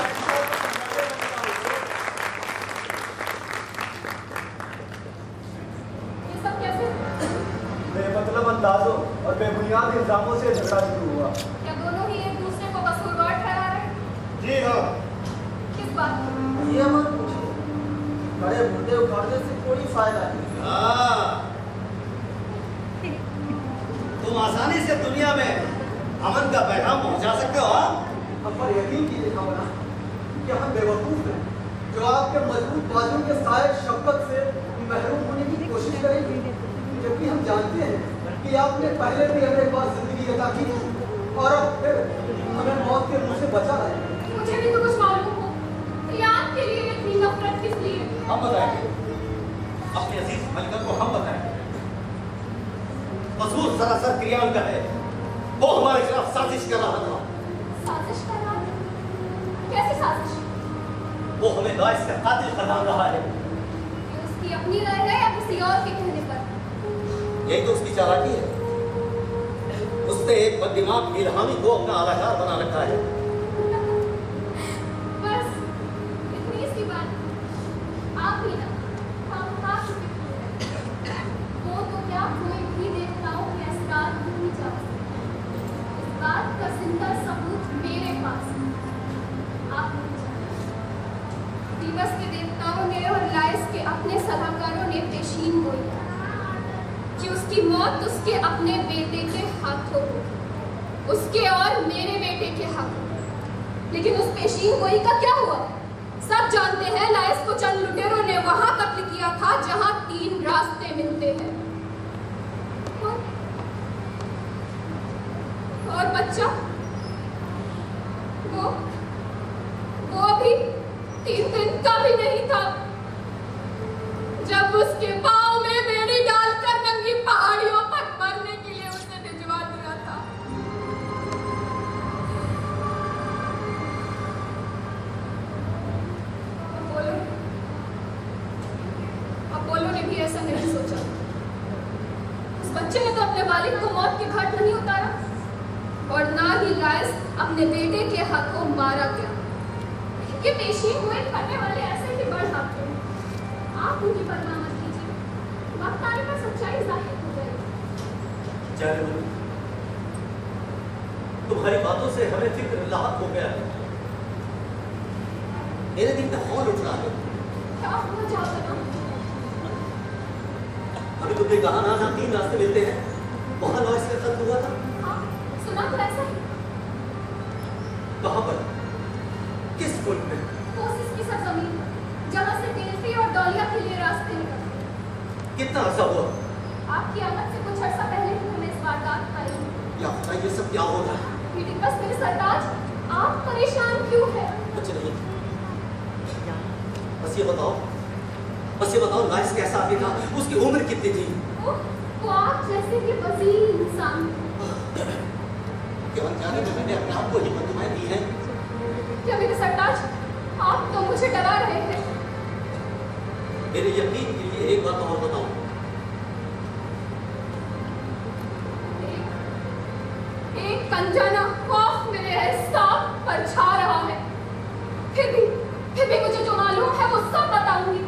ये सब कैसे? बेमतलब अंदाजों और बेबुनियाद इल्जामों से झगड़ा शुरू हुआ। क्या दोनों ही एक दूसरे को कसूरवार ठहरा रहे हैं? जी हाँ। किस बात पर? ये मत पूछिए, बड़े मुद्दे उखाड़ने से कोई फायदा नहीं। हाँ, तुम आसानी से दुनिया में अमन का पैगाम पहुंचा सकते हो। हाँ? हम पर यकीन कीजिए कमला कि हम बेवकूफ हैं जो जो आपके मजबूत बाजू के साए शफकत से महरूम होने की कोशिश करेंगे, जबकि हम जानते हैं कि आपने पहले भी हमें एक बार जिंदगी अता की और अब फिर हमें मौत के मुंह से बचा रहे हैं। मुझे भी तो कुछ मालूम हो कि आपके लिए इतनी नफरत किस लिए? हम बताएंगे, अपने अजीज मलिका को हम बताएंगे। मजबूर सरासर क्रियान का है, वो हमारे खिलाफ साजिश कर रहा था। साजिश कर रहा था? कैसी साजिश? वो हमें लाइस का कातिल करार रहा है। ये उसकी अपनी राय है या किसी और के कहने पर? यही तो उसकी चालाकी है। उसने एक बददिमाग इल्हामी को अपना आलाकार बना रखा है। बस इतनी सी बात। आप ही ना हम काश वो तो क्या कोई भी देवताओं के असरार नहीं जा सकता। इस बात का जिंदा सबूत मेरे पास है। आप नहीं जानते। दिवस के देवताओं ने और लाइस के अपने सलाहकारों ने पेशीन गोई कि उसकी मौत उसके अपने बेटे के हाथों हो, उसके और मेरे बेटे के हाथों। लेकिन उस पेशीन गोई का क्या हुआ? सब जानते हैं लाइस को चंद लुटेरों ने वहां कत्ल किया था जहां तीन रास्ते मिलते हैं। और, और बच्चा वो वो अभी तीन दिन का भी नहीं था जब उसके पांव में बेड़ी डालकर नंगी पहाड़ियों पर मरने के लिए उसे भिजवा दिया था। अपोलो अपोलो ने भी ऐसा नहीं सोचा। उस बच्चे ने तो अपने वालिद को मौत के घाट नहीं उतारा और ना ही लाइस अपने बेटे के हाथों मारा गया। ये पेशीन गोई करने वाले ऐसे ही बढ़ जाते हैं। आप उनकी परवाह मत कीजिए, वक्त आने पर सच्चाई जाहिर हो जाएगी। जाने तुम्हारी बातों से हमें फिक्र लाहक हो गया है। मेरे दिल में हौल उठ रहा है। क्या हुआ जाता ना? अभी तुमने कहा ना ना तीन रास्ते मिलते हैं, वहां लॉइस का खत्म हुआ था। हाँ, सुना तो ऐसा ही। कहां पर? किस मुल्क में? कोसिस की सरजमीन, जहाँ से डेल्फी और डॉलिया के लिए रास्ते निकलते। कितना अर्सा हुआ? आपकी आमद से कुछ अर्सा पहले ही हमें इस वारदात का इल्म हुआ। या खुदा, ये सब क्या हो रहा है? बस मेरे सरताज, आप परेशान क्यों हैं? कुछ नहीं, बस ये बताओ बस ये बताओ लाइस कैसा आदमी था? उसकी उम्र कितनी थी? वो, वो आप जैसे कि वजीर इंसान। केवल जाने में मैंने अपने आप को ही बददुआएं दी है। क्या मेरे सरताज, आप तो मुझे डरा रहे हैं। मेरे यकीन के लिए एक बात और बताओ। एक, एक कंजाना खौफ मेरे एहसास पर छा रहा है। फिर भी फिर भी मुझे जो मालूम है वो सब बताऊंगी।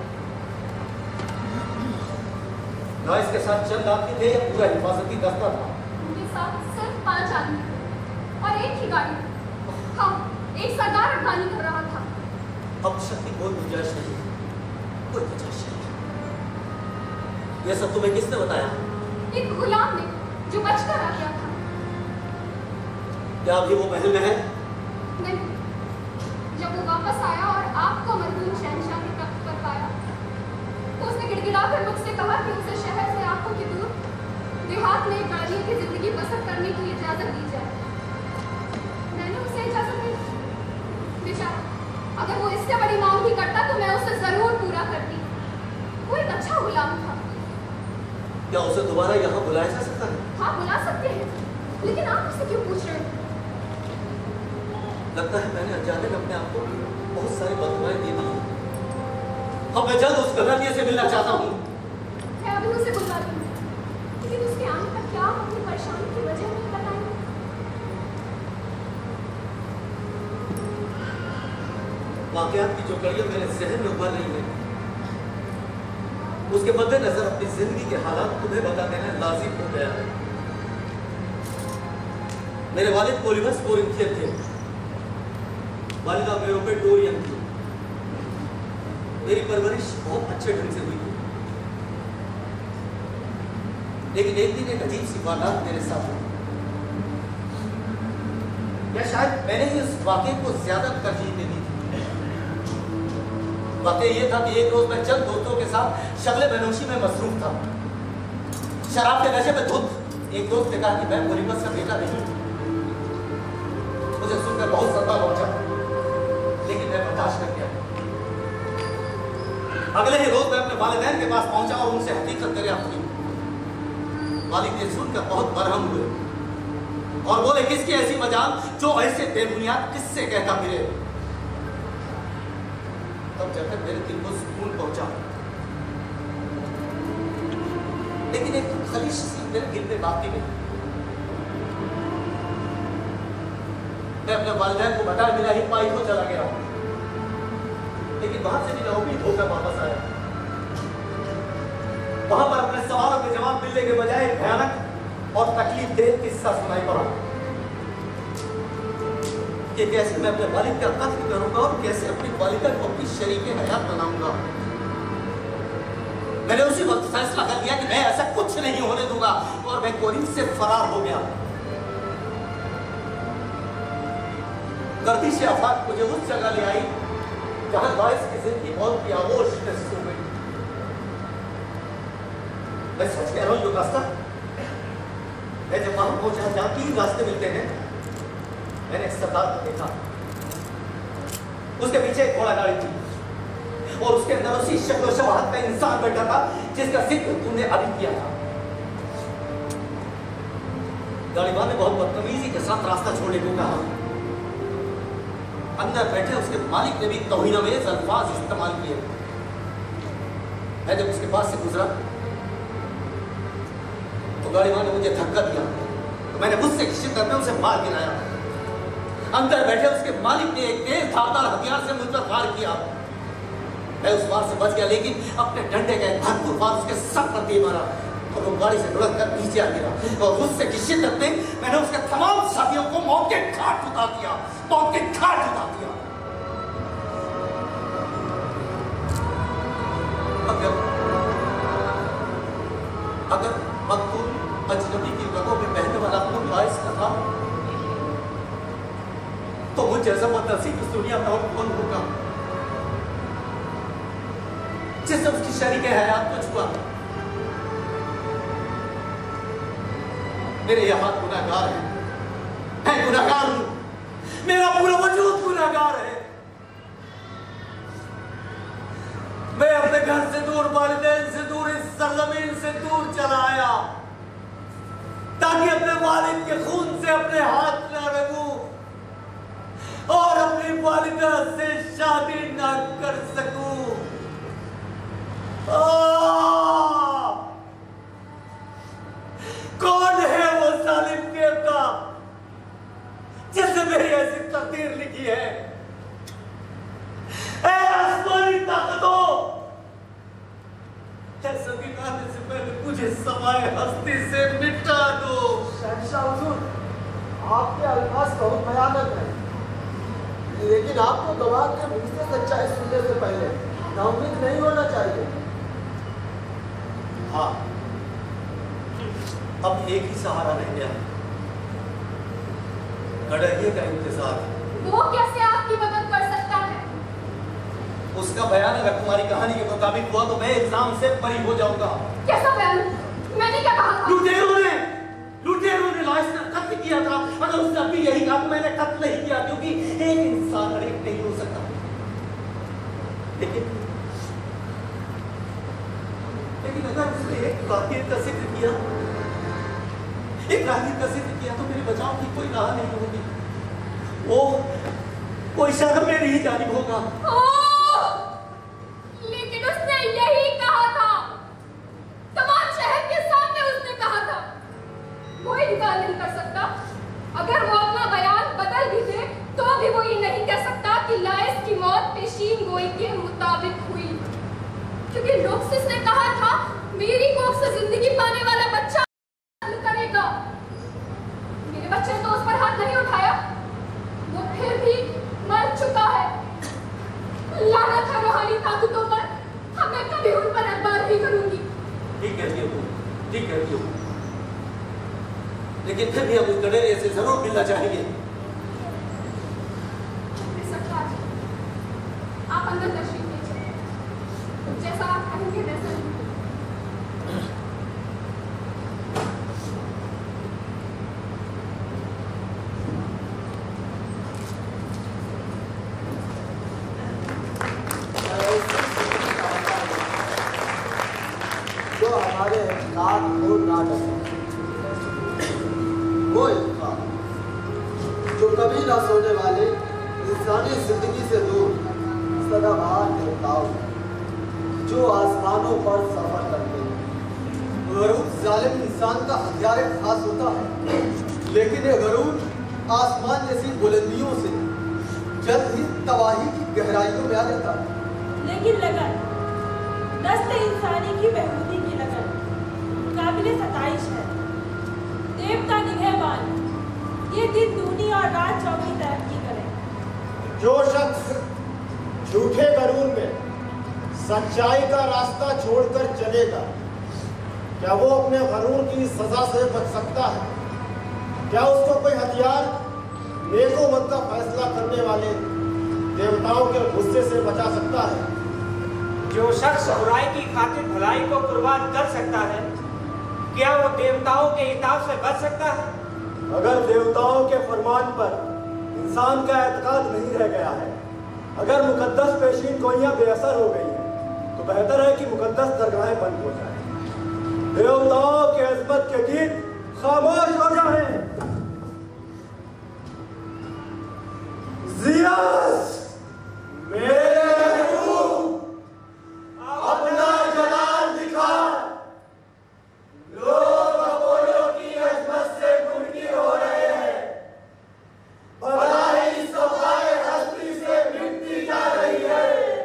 लाइस के साथ चंद आदमी थे या पूरा हिफाजती दस्ता था? उनके साथ सिर्फ पांच आदमी थे और एक ही गाड़ी। हाँ, एक सरदार अडवाणी कर रहा था। अब शक्ति कोई गुंजाइश नहीं, कोई गुंजाइश नहीं। यह सब तुम्हें किसने बताया? एक गुलाम ने जो बचकर आ गया था। क्या अभी वो महल में है? नहीं, जब वो वापस आया और आपको मरहूम शहंशाह के तख्त पर पाया तो उसने गिड़गिड़ाकर मुझसे कहा कि उसे शहर से आंखों की दूर देहात में एक गाड़ी की जिंदगी बसर करने की इजाजत दी जाए। मैंने उसे इजाजत दी। बेचारा, अगर वो इससे बड़ी मांग ही करता तो मैं उसे जरूर पूरा करती। वो एक अच्छा गुलाम था। क्या उसे दोबारा यहाँ बुलाया जा सकता है? हाँ, बुला सकते हैं, लेकिन आप उससे क्यों पूछ रहे हैं? लगता है मैंने अनजाने में अपने आप को बहुत सारी बददुआएं दे दी। अब मैं जल्द उस गलतियों से मिलना चाहता हूँ। मैं अभी उसे बुलवाती हूँ, लेकिन उसके आने तक क्या आप अपनी परेशानी की वजह नहीं बताएंगे? वाकयात की जो कड़ियाँ मेरे जहन में उभर रही है, उसके मद्देनजर अपनी जिंदगी के हालात तुम्हें बता देना लाजिम हो गया है। मेरे वालिद पोलिबस कोरिंथियन थे, वालिदा मेरोपेटोरियन थी। मेरी परवरिश बहुत अच्छे ढंग से हुई थी, लेकिन एक दिन एक अजीब सी वारदात मेरे साथ हुई। या शायद मैंने ही उस वाकये को ज्यादा तरजीह दे दी थी। वाकई ये था कि एक रोज मैं चंद दोस्तों के साथ शगले बनोशी में मसरूफ था। शराब के नशे में धुत एक दोस्त ने कहा कि मैं मुरीबत का बेटा नहीं। मुझे सुनकर बहुत सदमा पहुंचा, लेकिन मैं बर्दाश्त कर गया। अगले ही रोज मैं अपने वालिदैन के पास पहुंचा और उनसे हकीकत दरियाफ्त की। वालिद ये सुनकर बहुत बरहम हुए और बोले, किसकी ऐसी मजाल जो ऐसे बेबुनियाद किससे कहता फिरे। तब जाकर मेरे दिल को सुकून पहुंचा, लेकिन एक खलिश सी मेरे दिल में बाकी नहीं। मैं अपने वालिदैन को बताए बिना ही पाई को चला गया, लेकिन वहां से भी नाउमीद होकर वापस आया। वहां पर अपने सवालों के जवाब मिलने के बजाय भयानक और तकलीफ देह किस्सा सुनाई पड़ा कि कैसे मैं अपने वालिद का कत्ल करूंगा और कैसे अपनी वालिदा को अपनी शरीके हयात बनाऊंगा। मैंने उसी वक्त फैसला कर लिया कि मैं ऐसा कुछ नहीं होने दूंगा और मैं कोरिन से फरार हो गया। गर्दिश आफाक मुझे उस जगह ले आई जहां बाइस की जिंदगी मौत की आगोश में सो गई। मैं सच कह रहा हूं, जो रास्ता मैं जब वहां पहुंचा जहां तीन रास्ते मिलते हैं, मैंने एक सरदार को देखा। उसके पीछे एक घोड़ा गाड़ी थी और उसके अंदर उसी शक्ल शबाहत का इंसान बैठा था जिसका जिक्र तुमने अभी किया था। गाड़ीवान ने बहुत बदतमीजी के साथ रास्ता छोड़ने को कहा। अंदर बैठे उसके मालिक ने भी तौहीनामेज़ अल्फाज इस्तेमाल किए। मैं जब उसके पास से गुजरा तो गाड़ीवान ने मुझे धक्का दिया, तो मैंने गुस्से की शिद्दत में उसे मार गिराया। अंदर बैठे उसके मालिक ने एक तेज धारदार हथियार से मुझ पर वार किया। मैं उस वार से बच गया, लेकिन अपने डंडे का एक भरपूर वार उसके सर पर दे मारा और वो गाड़ी से लुढ़क कर नीचे आ गिरा। और गुस्से की शिद्दत में मैंने उसके तमाम साथियों को मौत के घाट उतार दिया, मौत के घाट उतार दिया। अगर अगर मकतूल अजनबी की रगों में बहने वाला खून बाइस का था, तो मुझे जैसा नसीब इस दुनिया में और कौन होगा जिसने उसकी शरीके हयात को छुआ। मेरे ये हाथ गुनाहगार है, मैं गुनाहगार हूं, मेरा पूरा वजूद गुनाहगार है। मैं अपने घर से दूर, वालिदैन से दूर, इस सरजमीन से दूर चला आया ताकि अपने वालिद के खून से अपने हाथ न रंगूं और अपनी वालिदा से शादी न कर सकूं। कौन है वो जालिम देवता जिसने मेरी ऐसी तकदीर लिखी है? ऐ आसमानी ताकतों, सदी आने से पहले मुझे समाए हस्ती से मिटा दो। शहंशाह हुजूर, आपके अल्फाज बहुत भयानक हैं, लेकिन आपको गवाह के मुंह से सच्चाई सुनने से पहले नाउम्मीद नहीं होना चाहिए। हाँ, अब एक ही सहारा रह गया, गडरिये का इंतजार। वो कैसे आपकी मदद कर सकता है? उसका बयान अगर तुम्हारी कहानी के मुताबिक हुआ तो मैं इल्जाम से बरी हो जाऊंगा। कैसा बयान? मैंने क्या कहा था? लुटेरों ने लुटेरों ने लाश का कत्ल किया था। अगर उसने अभी यही कहा तो मैंने कत्ल नहीं किया, क्योंकि एक इंसान हर एक नहीं हो सकता। लेकिन लेकिन अगर उसने एक कातिल का जिक्र किया, एक कातिल का जिक्र किया तो मेरे बचाव की कोई राह नहीं होगी। वो कोई शर्म मेरी ही जानिब होगा। लेकिन उसने यही कहा था, तमाम शहर के सामने उसने कहा था। कोई इनकार नहीं कर सकता। अगर वो अपना बयान बदल भी दे तो भी वो ये नहीं कह सकता कि लाइस की मौत पेशीन गोई के मुताबिक हुई, क्योंकि लुक्सिस ने कहा था मेरी कोख से जिंदगी पाने वाला बच्चा करेगा। मेरे बच्चे ने तो उस पर हाथ नहीं उठाया, वो फिर भी मर चुका है। लानत है रूहानी ताकतों पर, मैं कभी उन पर एतबार नहीं करूंगी। ठीक कहती हो, ठीक कहती हो, लेकिन फिर भी हम उस गडेरिये से जरूर मिलना चाहेंगे। सरकार, आप अंदर तशरीफ लीजिए। जैसा आप कहेंगे वैसा ही। जो हमारे नाक को ना डसे, वो इल्फा जो कभी ना सोने वाले इंसानी जिंदगी से दूर सदाबहार देवताओं जो आसमानों पर सफर करते हैं। गरूर जालिम इंसान का हथियार खास होता है, लेकिन ये गरूर आसमान जैसी बुलंदियों से जल्द ही तबाही की गहराइयों में आ जाता है। लेकिन लगन, नस्ल इंसानी की बहबूदी की लगन काबिले सताइश है। देवता निगहबान ये दिन दूनी और रात चौकी तरक्की करें। जो शख्स झूठे गरूर में सच्चाई का रास्ता छोड़कर चलेगा, क्या वो अपने गरूर की सजा से बच सकता है? क्या उसको कोई हथियार नेको मत का फैसला करने वाले देवताओं के गुस्से से बचा सकता है? जो शख्स बुराई की खातिर भलाई को कुर्बान कर सकता है, क्या वो देवताओं के इताब से बच सकता है? अगर देवताओं के फरमान पर इंसान का एतकाद नहीं रह गया है, अगर मुकद्दस पेशीन गोइयां बेअसर हो गई हैं, तो बेहतर है कि मुकद्दस दरगाहें बंद हो जाएं। देवताओं के अजमत के गीत खामोश हो जाएं। जियास मेरे महबूब अपना जलाल दिखा, लोग अपोलो की अजमत से गुमगी हो रहे हैं, भलाई सफाई हस्ती से मिटती जा रही है।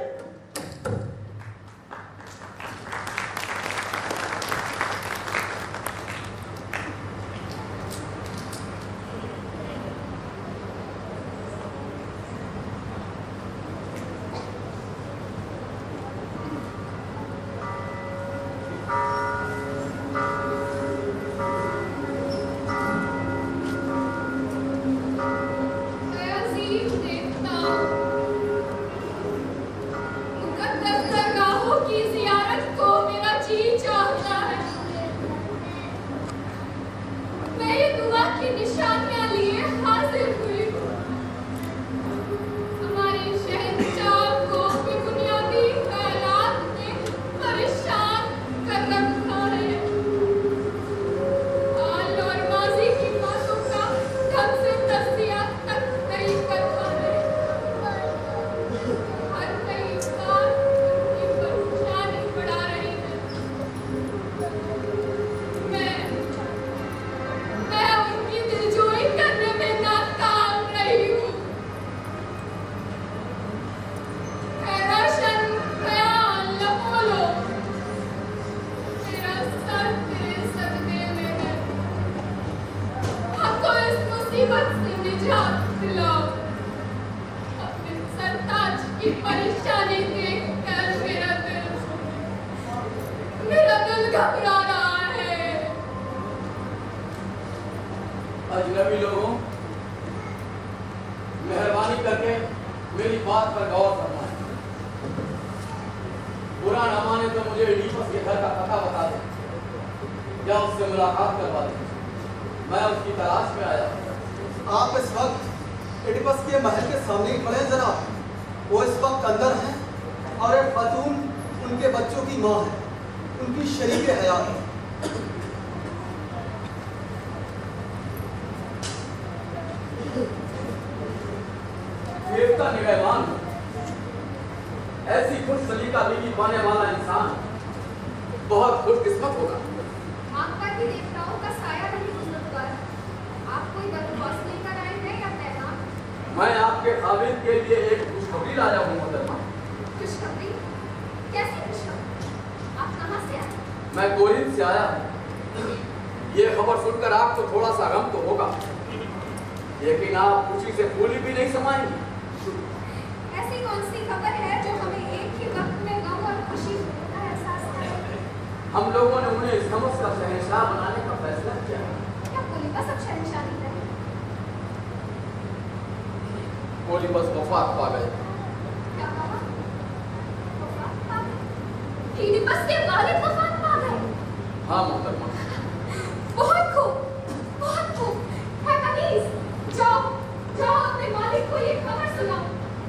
अजीज देवताओं, मुकद्दस दरगाहों की ज़ियारत को मेरा जी चाहता है। मैं ये दुआ की निशानियां लिए हाजिर हुई हूँ। हमारे शहंशाह को बुनियादी ख्यालात ने परेशान कर रखा है। हाल और माजी की बातों का ढंग से तस्दिया तक नहीं करता है। हर नई बात उनकी परेशानी बढ़ा रही है। मैं मैं उनकी दिलजोई करने में नाकाम रही हूँ। रोशन ख्याल अपोलो, मेरा सर तेरे सदमे में है। हमको इस मुसीबत से निजात दिलाओ। अपने सरताज की परेशानी देखकर मेरा दिल मेरा दिल घबरा रहा है। अजनबी लोगों, मेहरबानी करके मेरी बात पर गौर फरमाएं। बुरा ना माने तो मुझे एडिपस के घर का पता बता दें या उससे मुलाकात करवा दें। मैं उसकी तलाश में आया हूं। आप इस वक्त एडिपस के महल के सामने ही खड़े हैं जनाब। वो इस वक्त अंदर हैं और एक खातून उनके बच्चों की माँ है, उनकी शरीक हयात है। देवता निगहबान ऐसी खुश सलीका बीवी पाने वाला इंसान बहुत खुशकिस्मत होगा। आप पर भी देवताओं का साया नहीं गुजरता है। आप कोई बंदोबस्त लेकर आए हैं या पैगाम? मैं आपके खाविद के लिए एक खुशखबरी लाया हूँ मोहतरमा। खुशखबरी? कैसी खुशखबरी? आप कहाँ से आए? मैं कोरिन से आया हूँ। ये खबर सुनकर आपको थोड़ा सा गम तो होगा, लेकिन आप खुशी से फूली भी नहीं समाएंगी। ऐसी कौन सी खबर है जो हमें एक ही वक्त में गम और खुशी का एहसास कराए? हम लोगों ने उन्हें इस समझ का शहंशाह बनाने का फैसला किया है। क्या कोलिबस अब शहंशाह नहीं रहे? कोलिबस वफात पा गए। क्या कहा? वफात पा गए? इडिपस के वालिद वफात पा गए। हाँ मोहतरमा। बहुत खूब, बहुत खूब। हैकानीस, जाओ, जाओ अपने मालिक को ये खबर सुनाओ।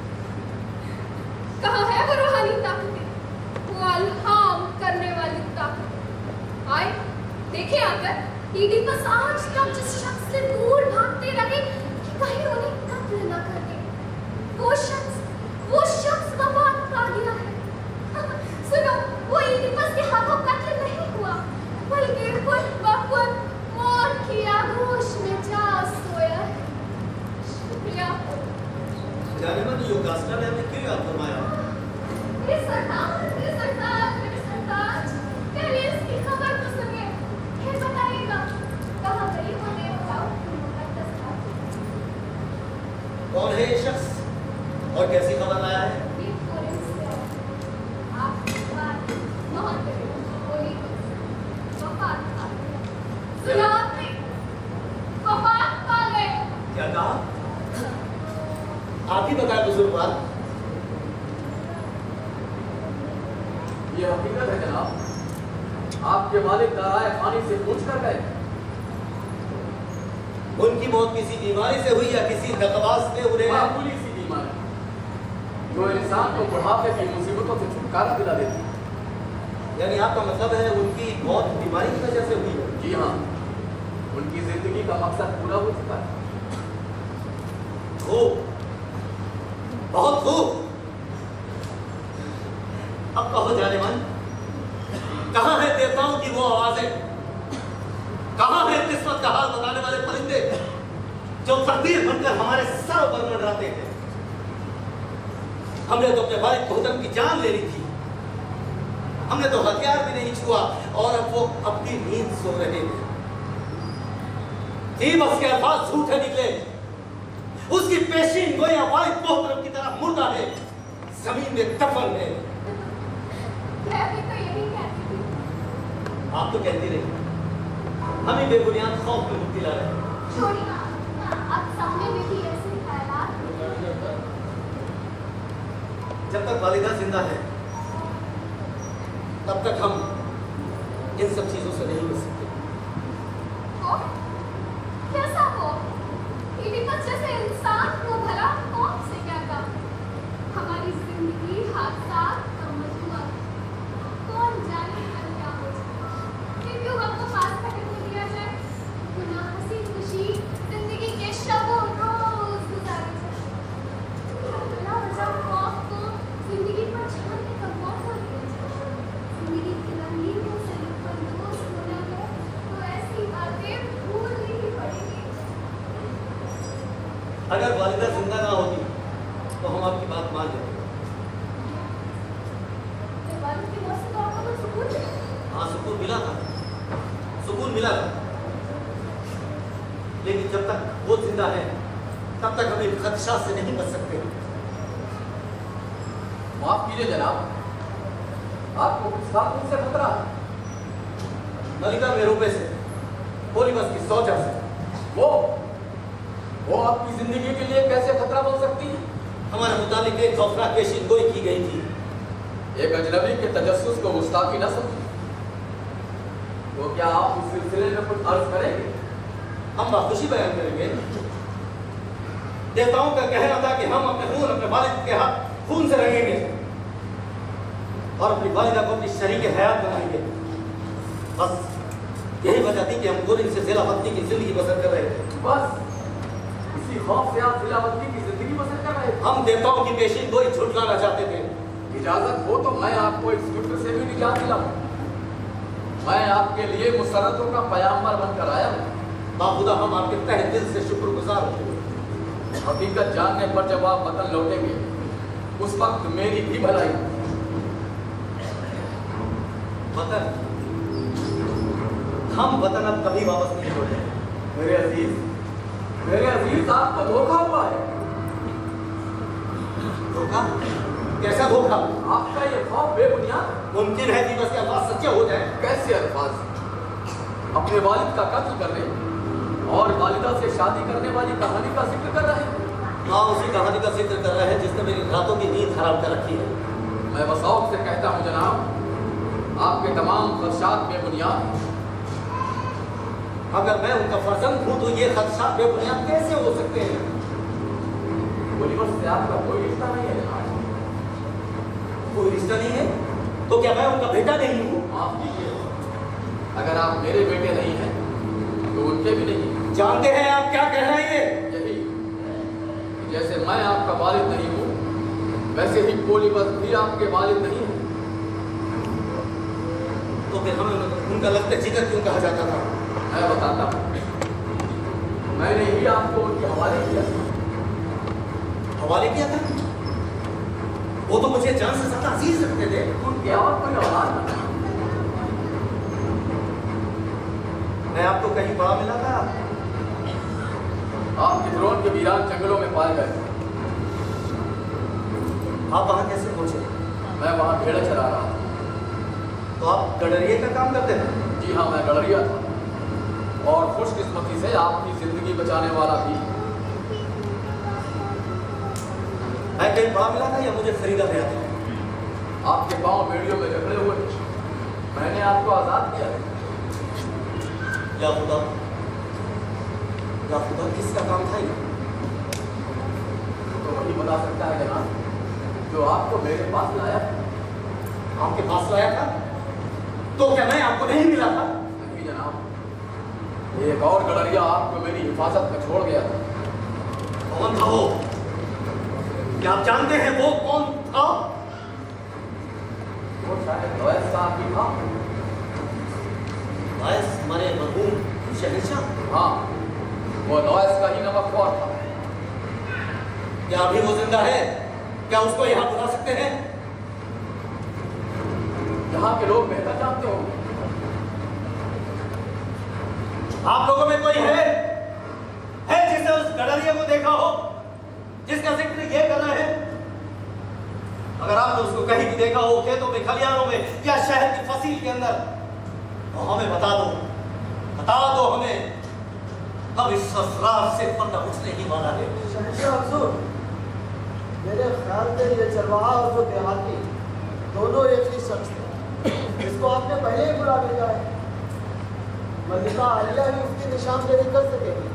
कहाँ है वो रूहानी ताकतें, वो अल्हाम करने वाली ताकत? आए, देखे आकर, इडिपस आज तक जिस शख्स से दूर भागते रहे कि कहीं उन्हें कत्ल न कर दे, वो शख्स, वो शख्स वफात पा गया है। सुनो, वो इडिपस के हाथों कत्ल नहीं हुआ, बल्कि खुद बखुद मौत की आगोश में जा सोया है। शुक्रिया। जानेमन योगास्टा ने हमें क्यों याद फरमाया? मेरे सरताज, मेरे सरताज, मेरे सरताज, पहले इसकी खबर तो सुनिए, फिर बताइएगा कहाँ गई वो देवताओं की मुकद्दस ताकत। कौन है ये शख्स और कैसी खबर लाया है? ये फोरेंस से है। आपकी बात बहुत करें, बोली वफात पा गए। सुना आपने? वफात पा गए। क्या कहा? आप ही बताएं बुजुर्गवार। ये हकीकत है जनाब, आपके मालिक दाराए खानी से पूछ कर गए। उनकी मौत किसी बीमारी से हुई या किसी दकवास ने उन्हें? मामूली सी बीमारी जो इंसान को बुढ़ापे की मुसीबतों से छुटकारा दिला देती है। यानी आपका मतलब है उनकी मौत बीमारी की वजह से हुई है? जी हाँ, उनकी जिंदगी का मकसद पूरा हो चुका है। खूब, बहुत खूब। अब कहो जानेमन, कहाँ है देवताओं की वो आवाजें? कहाँ है किस्मत का हाल बताने वाले परिंदे जो तकदीर बनकर हमारे सर पर मंडराते थे? हमने तो अपने वालिद हुदम की जान ले ली थी, हमने तो हथियार भी नहीं छुआ और अब वो अपनी नींद सो रहे थे। जी बस के अल्फाज झूठे निकले। उसकी पेशीन गोया वालिद मोहतरम की तरह मुर्दा है, जमीन में दफन है। मैं भी तो यही कहती थी। आप तो कहती रही, हम ही बेबुनियाद खौफ में मुब्तला रहे। छोड़िए, अब सामने में भी ऐसे ख्यालात। जब तक वालिदा जिंदा है तब तक हम इन सब चीजों से नहीं बच सकते। कौन? कैसा हो? इडिपस जैसे इंसान को भला कौन से कहता? हमारी जिंदगी हादसात और मजबूर, कौन जाने कल क्या हो जाए। फिर क्यों वक्त को फास्ट करने दिया जाए? गुनाह हंसी खुशी जिंदगी के शबों रोज गुजारे जाए। बिना वजह खौफ को जिंदगी पर छानने का मौका दिया जाए। जिंदगी की रंगीनों से लुत्फानंदोज होना है तो ऐसी बातें भूलनी ही पड़ेगी। अगर वालिदा जिंदा ना होती तो हम आपकी बात मान लेते। वालिद की मौत से तो आपको तो सुकून मिला। हाँ, सुकून मिला था, सुकून मिला था, लेकिन जब तक वो जिंदा है तब तक हम इन खदशात से नहीं बच सकते। माफ कीजिए जनाब, आपको कुछ खातून से खतरा है। मलिका मेरूपे से, पोलिबस की सौजा से। वो वो आपकी जिंदगी के लिए कैसे खतरा बन सकती है? हमारे मुतालिक एक खौफनाक पेशीन गोई की गई थी। एक अजनबी के तजस्सुस को गुस्ताखी न समझिए। तो क्या आप इस सिलसिले में कुछ अर्ज करेंगे? हम बाखुशी बयान करेंगे। देवताओं का कहना था कि हम अपने खून अपने वालिद के हाथ खून से रंगेंगे और अपनी वालिदा को अपनी शरीक हयात बनाएंगे। बस यही वजह थी कि हम गोरिन से जिलावती की जिंदगी बसर कर रहे थे। बस इसी खौफ से आप जिलावती की जिंदगी बसर कर रहे थे। हम देवताओं की पेशीन गोई झुटलाना चाहते थे। इजाजत हो तो मैं आपको इस फिक्र से भी निजात दिलाऊं। मैं आपके लिए मुसरतों का पैगाम्बर बनकर आया हूँ। बाखुदा हम आपके तहे दिल से शुक्रगुजार हैं। हकीकत जानने पर जब आप वतन लौटेंगे उस वक्त मेरी भी भलाई। वतन, हम वतन अब कभी वापस नहीं लौटेंगे। मेरे अजीज, मेरे अजीज, आपको धोखा हुआ है। धोखा? कैसा धोखा? आपका ये खौफ बेबुनियाद। मुमकिन है कि बस के अल्फाज सच्चे हो जाए। कैसे अल्फाज? अपने वालिद का कत्ल करने और वालिदा से शादी करने वाली कहानी का जिक्र कर रहे हैं। हाँ, उसी कहानी का जिक्र कर रहे हैं जिसने मेरी रातों की नींद हराम कर रखी है। मैं वसाउक से कहता हूँ जनाब, आपके तमाम खदशात बेबुनियाद हैं। अगर मैं उनका फर्जंद हूं तो ये खदशात बेबुनियाद कैसे हो सकते हैं? ओलिवर से आपका कोई रिश्ता नहीं है जनाब। कोई रिश्ता नहीं है तो क्या मैं उनका बेटा नहीं हूँ? माफ कीजिए, अगर आप मेरे बेटे नहीं हैं तो उनके भी नहीं। जानते हैं आप क्या कह रहे हैं? यही, जैसे मैं आपका वालिद नहीं हूँ वैसे ही पोलिबस भी आपके वालिद नहीं है। तो फिर हमें उनका लगता जिगर क्यों कहा जाता था? मैं बताता हूँ, मैंने ही आपको उनके हवाले किया था। हवाले किया था? वो तो मुझे जान से ज्यादा अजीज रखते थे। उनके और कोई औलाद नहीं। मैं आपको कहीं पड़ा मिला था? आप किद्रोन के वीरान जंगलों में पाए गए। आप वहां कैसे पहुंचे? मैं वहां भेड़ें चरा रहा था। तो आप गडरिये का काम करते थे? जी हाँ, मैं गडरिया था और खुशकिस्मती से आपकी जिंदगी बचाने वाला भी। मैं कहीं पड़ा मिला था या मुझे खरीदा गया था? आपके पांव बेड़ियों में जकड़े हुए थे, मैंने आपको आजाद किया। या खुदा, या खुदा, किसका काम था ये? तो वही बता सकता है जनाब जो आपको मेरे पास लाया। आपके पास लाया था? तो क्या मैं आपको नहीं मिला था? नहीं जनाब, एक और गडरिया आपको मेरी हिफाजत में छोड़ गया था। कौन था वो? क्या आप जानते हैं वो कौन था? वो शायद लॉयस साहब भी था। लॉयस हमारे मरहूम शहंशाह? हाँ, वो लॉयस का ही नमकखोर था। क्या अभी वो जिंदा है? क्या उसको यहाँ बुला सकते हैं? यहाँ के लोग बेहतर जानते होंगे। आप लोगों में कोई है है जिसने उस गडरिया को देखा हो जिसका जिक्र ये कर रहे हैं? अगर आपने उसको कहीं भी देखा हो, खेतों में, खलियानों में या शहर की फसील के अंदर, तो हमें बता दो, बता दो हमें। अब इस ससुराल से पर्दा उठने ही वाला है। शहंशाह हुजूर, मेरे ख्याल में ये चरवाहा और वो देहाती दोनों एक ही शख्स थे जिसको आपने पहले ही बुला भेजा है। मल्लिका आलिया ही उसकी निशानदेही कर सकेगी।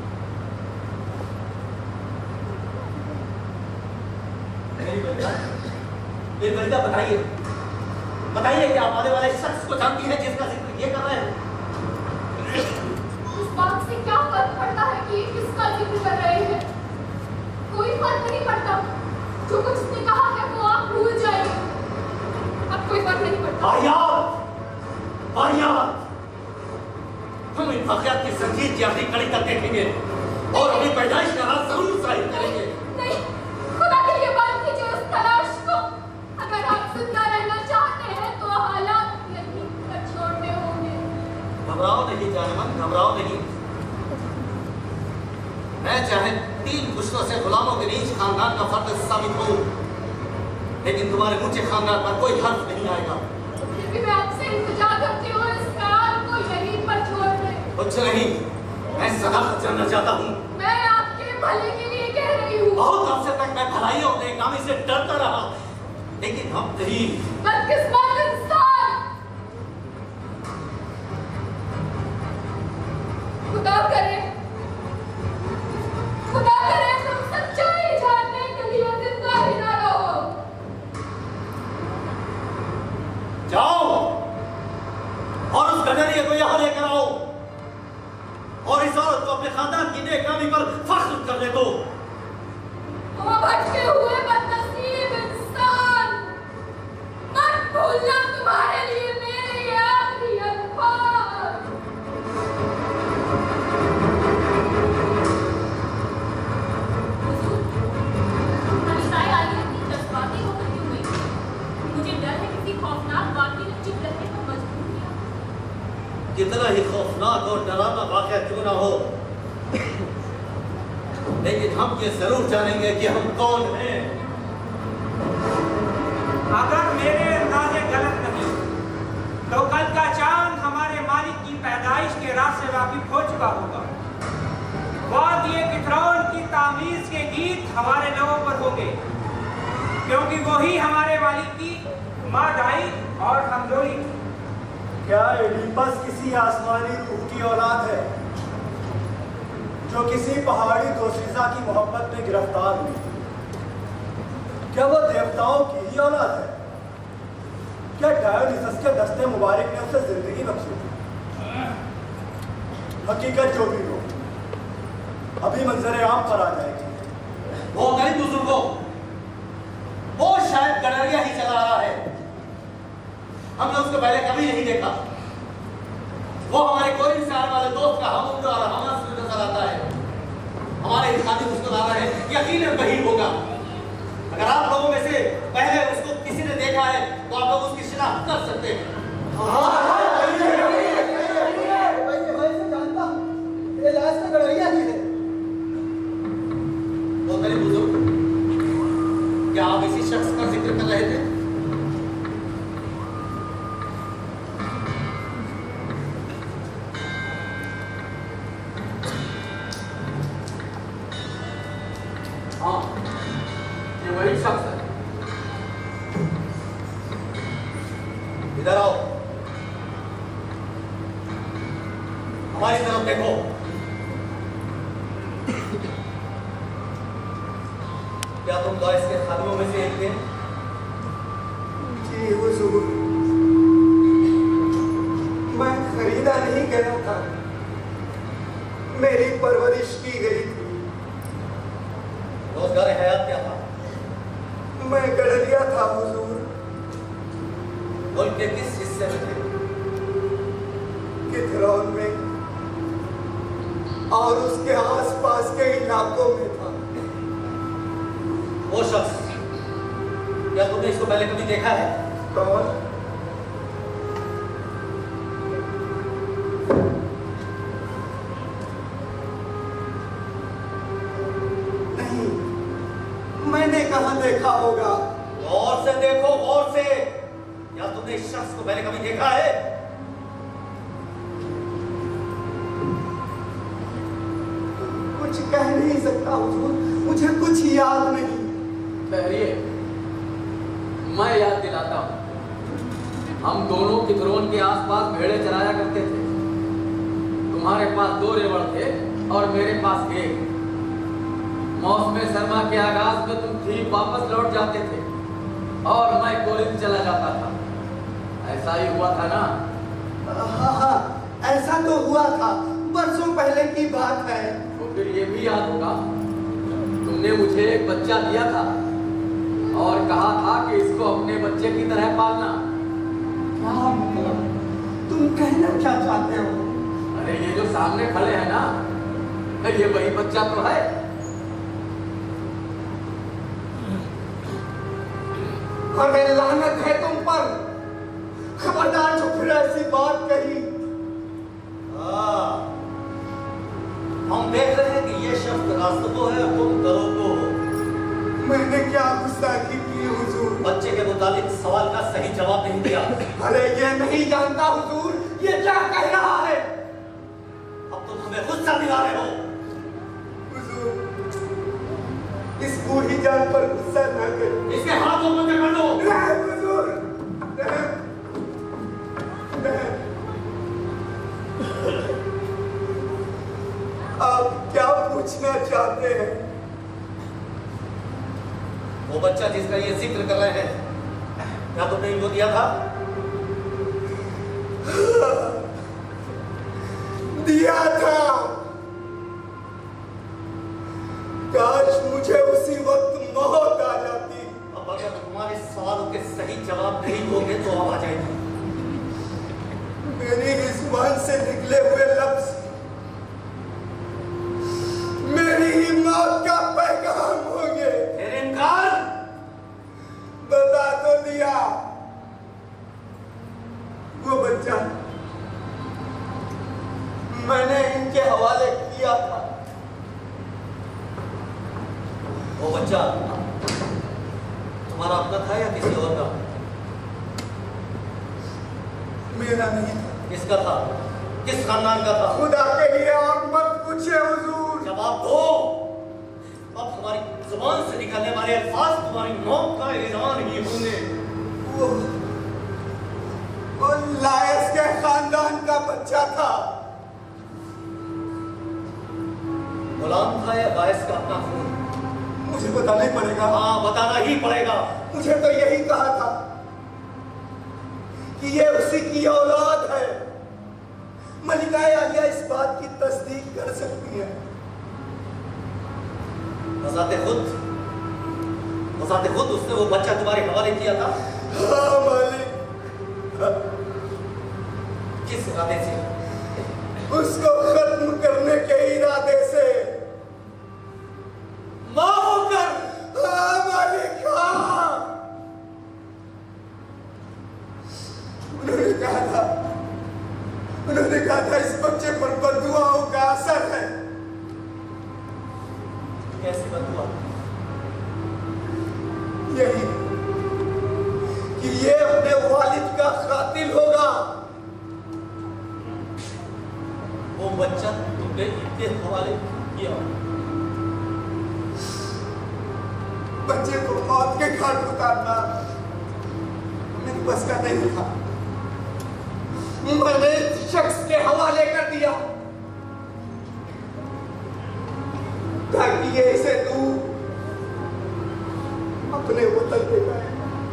मेरी बेटा बताइए, बताइए क्या आप आने वाले शख्स को जानती है जिसका जिक्र ये कर रहे हैं? इस बात से क्या फर्क पड़ता है कि किसका जिक्र कर रहे हैं? कोई फर्क नहीं पड़ता। जो कुछ उसने कहा है वो आप भूल जाइए। अब कोई फर्क नहीं पड़ता। आयात, आयात, हम इन वाक़यात की संजीद जारी कड़ी तक देखेंगे और अपनी पैदाइश का राज जरूर जाहिर करेंगे। नहीं, खुदा के लिए बात कीजिए उस तलाश को। अगर आप जिंदा रहना चाहते हैं तो हालात नहीं कर छोड़ने होंगे। घबराओ नहीं जानमन, घबराओ नहीं। मैं चाहे तीन दुश्मनों से गुलामों के नीच खानदान का फर्द साबित हूँ, लेकिन तुम्हारे ऊंचे खानदान पर कोई हर्फ नहीं आएगा। फिर भी मैं आपसे इंतजार करती हूँ इस कार को यहीं पर छोड़ दे। कुछ नहीं, मैं सदाकत जानना चाहता हूँ। मैं आपके भले के लिए कह रही हूँ। बहुत अरसे तक मैं भलाई और नेकामी से डरता रहा, लेकिन अब नहीं। बदकिस्मत इंसान, खुदा करे, खुदा करे तुम सच्चाई जानने के लिए जिंदा ही ना रहो। जाओ और उस गडरिये को यहाँ लेकर आओ और इस औरत को अपने खानदान की नेकामी पर फख्र करने दो। वो भटके हुए बदनसीब इंसान, मत भूलना तुम्हारे लिए मेरे ये आखिरी अल्फाज। तुम्हारी राय आलिया की जज्बाती होकर क्यों गई? मुझे डर है किसी खौफनाक वाक़ये ने चुप रहने को मजबूर किया। कितना ही खौफनाक और डरावना वाक़या क्यों ना हो, लेकिन हम ये जरूर जानेंगे कि हम कौन हैं। अगर मेरे अंदाजे गलत नहीं तो कल का चांद हमारे मालिक की पैदाइश के राज से वाकिफ हो चुका होगा। वादिए किद्रोन की तामीज़ के गीत हमारे लबों पर होंगे, क्योंकि वही हमारे मालिक की मादाई और कमजोरी। क्या एडिपस किसी आसमानी रूह की औलाद है जो किसी पहाड़ी दोशीज़ा की मोहब्बत में गिरफ्तार हुई? क्या वो देवताओं की ही औलाद है? क्या डायोनिसस के दस्ते मुबारक ने उसे जिंदगी बख्शी? हकीकत जो भी हो, अभी मंजर आम पर आ जाएगी। वो गरीब बुजुर्गों, वो शायद गडरिया ही चला रहा है। हमने उसको पहले कभी नहीं देखा। वो हमारे कोई से आने वाले दोस्त का हम उम्र और हमारा नजर आता है। हमारे खातिर उसको ला रहा है, यकीनन वही होगा। अगर आप लोगों में से पहले उसको किसी ने देखा है तो आप लोग उसकी शिनाख्त कर सकते हैं। वो गरीब बुजुर्ग, क्या आप इसी शख्स का जिक्र कर रहे थे? हाँ, ये वही शख्स है। इधर आओ, हमारी तरफ देखो। क्या तुम दाइश के खादिमों में से एक थे? जी हुजूर, मैं खरीदा नहीं गया था, मेरी परवरिश की गई थी। रोजगार हयात क्या था? मैं गडरिया था हुजूर। मुल्क के किस हिस्से में थे? किथरौन में और उसके आसपास के इलाकों में था। वो शख्स, क्या तुमने इसको पहले कभी देखा है? कौन? नहीं, मैंने कहाँ देखा होगा? गौर से देखो, गौर से। क्या तुमने इस शख्स को पहले कभी देखा है? कुछ कह नहीं सकता हुजूर, मुझे कुछ याद नहीं। ठहरिए, मैं याद दिलाता हूँ। हम दोनों किथरौन के आसपास भेड़े चराया करते थे। तुम्हारे पास दो रेवड़ थे और मेरे पास एक। मौसम सरमा के आगाज में तुम ठीक वापस लौट जाते थे और मैं कोरिंथ चला जाता था। ऐसा ही हुआ था ना? हाँ हाँ, ऐसा तो हुआ था, बरसों पहले की बात है। तो फिर ये भी याद होगा, तुमने मुझे एक बच्चा दिया था और कहा था कि इसको अपने बच्चे की तरह पालना। क्या मतलब? तुम कहना क्या चाहते हो? अरे ये जो सामने खड़े हैं ना, ये वही बच्चा तो है। हमें लानत है तुम पर। खबरदार जो फिर ऐसी बात कही। हाँ, हम देख रहे हैं कि ये शख्स रास्तों है और तुम दरोगो हो। मैंने क्या गुस्ताखी की हुजूर? बच्चे के मुतालिक सवाल का सही जवाब नहीं दिया। अरे ये नहीं जानता हुजूर, ये क्या कह रहा है? अब तुम हमें गुस्सा दिला रहे हो। हुजूर, इस बूढ़ी जान पर गुस्सा न करो। इसके हाथों में पकड़ लो। नहीं हुजूर, नहीं, नहीं। आप क्या पूछना चाहते हैं? वो बच्चा जिसका ये जिक्र कर रहे हैं, क्या तुमने इनको दिया था? दिया था। काश मुझे उसी वक्त मौत आ जाती। अब अगर तुम्हारे सवालों के सही जवाब नहीं दोगे तो अब आ जाएगी। मेरी जुबान से निकले हुए लफ्ज मेरी ही मौत का पैगाम होंगे। फिर इनकार बता तो दिया। वो बच्चा मैंने इनके हवाले किया था। वो बच्चा तुम्हारा अपना था या किसी और का? मेरा नहीं था। किसका था? किस खानदान का था? खुदा के लिए और मत पूछे हुजूर। जवाब दो। अब हमारी जुबान से निकलने वाले अल्फाज तुम्हारी मौत का ऐलान ही होंगे। वो, वो लायस के बच्चा था। गुलाम था या बायस का अपना खून? मुझे बताना ही पड़ेगा। हाँ, बताना ही पड़ेगा। मुझे तो यही कहा था कि ये उसी की औलाद है। मलिका आलिया इस बात की तस्दीक कर सकती है। बजाते खुद बजाते खुद उसने वो बच्चा तुम्हारे हवाले किया था? हाँ मालिक। किस इरादे से? उसको खत्म करने के इरादे से। माँ होकर? हाँ मालिक, हाँ। उन्होंने कहा था उन्होंने कहा था इस बच्चे पर बददुआओं का असर है। कैसी बददुआ? यही कि ये अपने वालिद का कातिल होगा। वो बच्चा तुमने इनके हवाले किया? बच्चे को मौत के घाट उतारना मेरे बस का नहीं था। मैंने इस शख्स के हवाले कर दिया ताकि ये इसे तू अपने वतन ले जाए।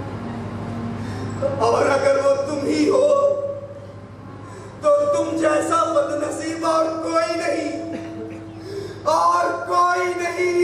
और अगर वो तुम ही हो तो तुम जैसा बदनसीब और कोई नहीं, और कोई नहीं।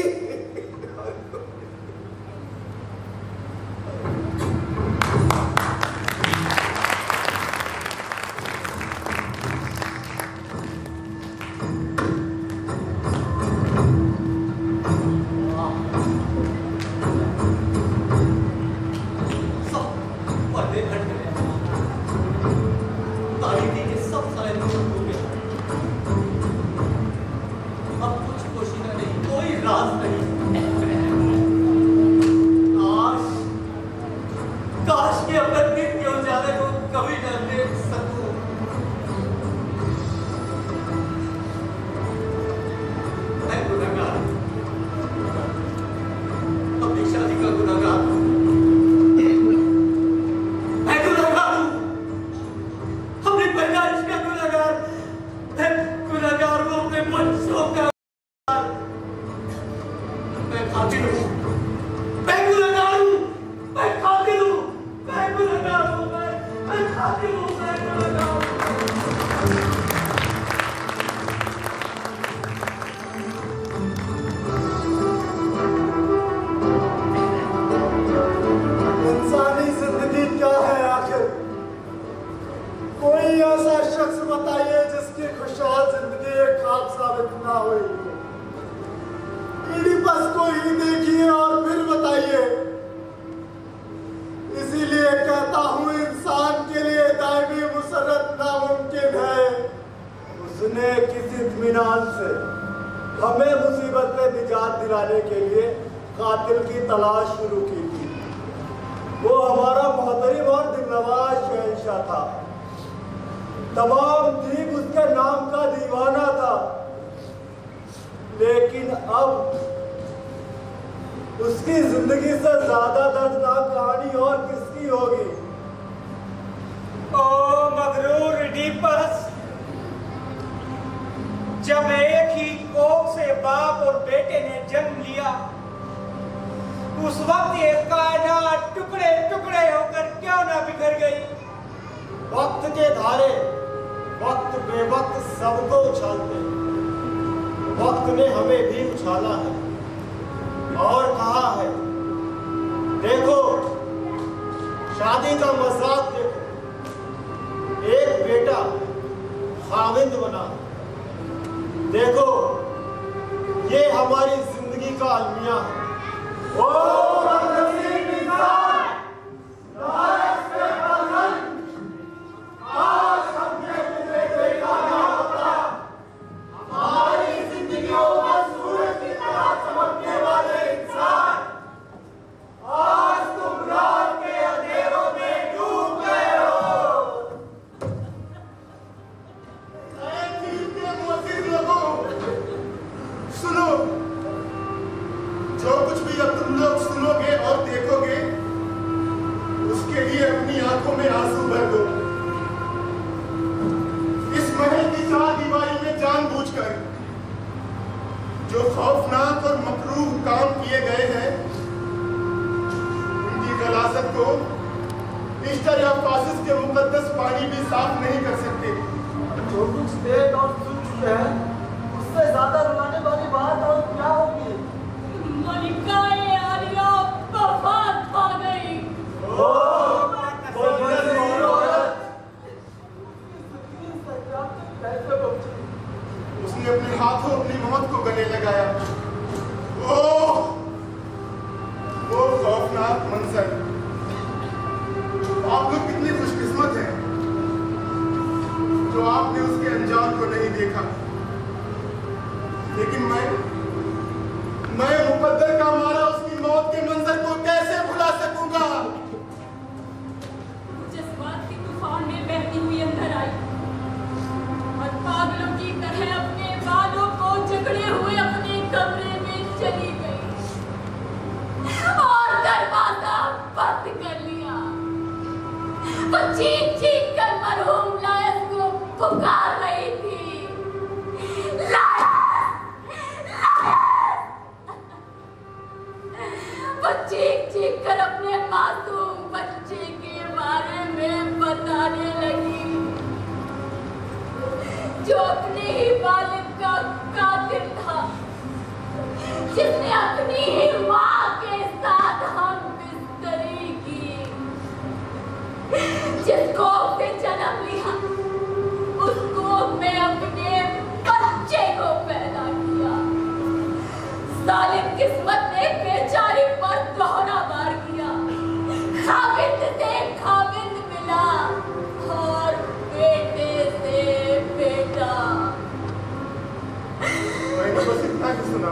जो कुछ भी अब तुम लोग नामकरूह काम किए गए हैं, उनकी गलासत को ईस्टर या फासिस्ट के मुकद्दस पानी भी साफ नहीं कर सकते। जो कुछ देख और सुन चुके हैं, उससे ज्यादा रुलाने वाली बात और क्या होगी? मलिकाए आलिया वफात पा गई। उसने अपने हाथों अपनी मौत को गले लगाया। ओह, वो खौफनाक मंजर। आप लोग कितने खुशकिस्मत हैं जो आपने उसके अंजाम को नहीं देखा। लेकिन मैं मैं मुकद्दर का मारा उसकी मौत के मंजर को कैसे भुला सकूंगा? जज्बात की तूफान में बहती हुई अंदर आई और पागलों की तरह अपने बालों को जकड़े हुए अपने कमरे में चली गई और दरवाजा बंद कर लिया। वो चीख चीख कर मरहूम लायस को पुकार रही थी, लायस, लायस। वो चीख चीख कर अपने मासूम बच्चे के बारे में बताने लगी जो अपने ही वालिद का कातिल था, जिसने अपनी ही माँ के साथ हम बिस्तरी की, जिस कोख से जन्म लिया उस कोख में अपने बच्चे को पैदा किया। जालिम किस्मत ने बेचारी पर दोहरा वार किया। खाविंद से खाविंद मिला और बेटे से बेटा। मैंने बस इतना ही सुना।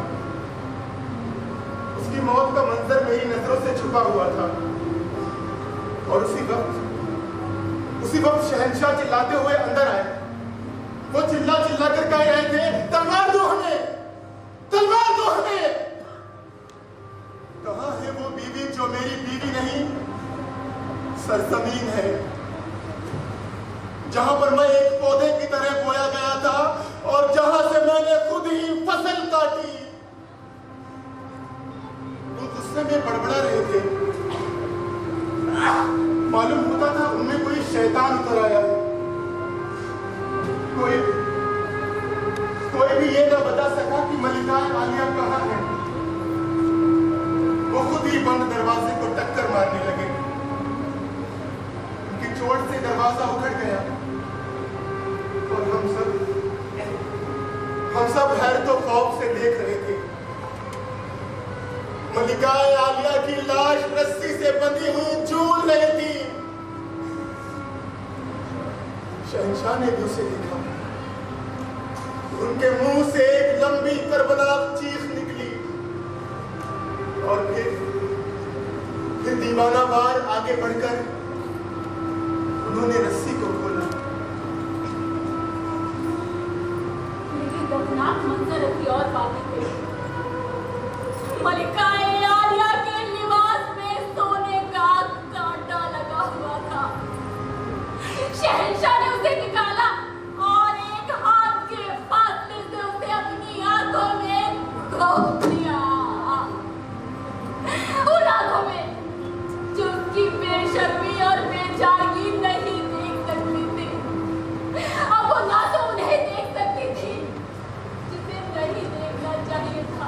उसकी मौत का मंजर मेरी नजरों से छुपा हुआ था और उसी वक्त उसी वक्त शहंशाह चिल्लाते हुए अंदर आए। वो चिल्ला चिल्ला कर कह रहे थे, तलवार दो हमें, तलवार दो हमें। कहाँ है वो बीवी जो मेरी बीवी नहीं, सरजमीन है जहां पर मैं एक पौधे की तरह बोया गया था और जहां से मैंने खुद ही फसल काटी। वो गुस्से में बड़बड़ा रहे थे। मालूम होता था उनमें कोई शैतान उतर आया है। कोई कोई भी ये ना बता सका कि मलिकाए आलिया कहाँ है। वो खुद ही बंद दरवाजे को टक्कर मारने लगे। उनकी चोट से दरवाजा उखड़ गया और हम सब हम सब हैरत और खौफ से देख रहे थे। मलिकाए आलिया की लाश रस्सी से बंधी हुई झूल रही थी। शहंशाह ने भी उसे देखा। उनके मुंह से एक लंबी करबनाक चीख निकली और फिर फिर दीवाना वार आगे बढ़कर उन्होंने रस्सी को खोला। लेकिन दर्दनाक मंजर की और बातें थे। मलिकाए आलिया के लिबास में सोने का कांटा लगा हुआ था। शहंशाह ने उसे निकाला और एक हाथ के फासले से उसे अपनी आंखों में घोंप दिया। उन आंखों में जो उसकी बेशर्मी और बेचारगी नहीं देख सकती थी। अब वो ना तो उन्हें देख सकती थी जिसे नहीं देखना चाहिए था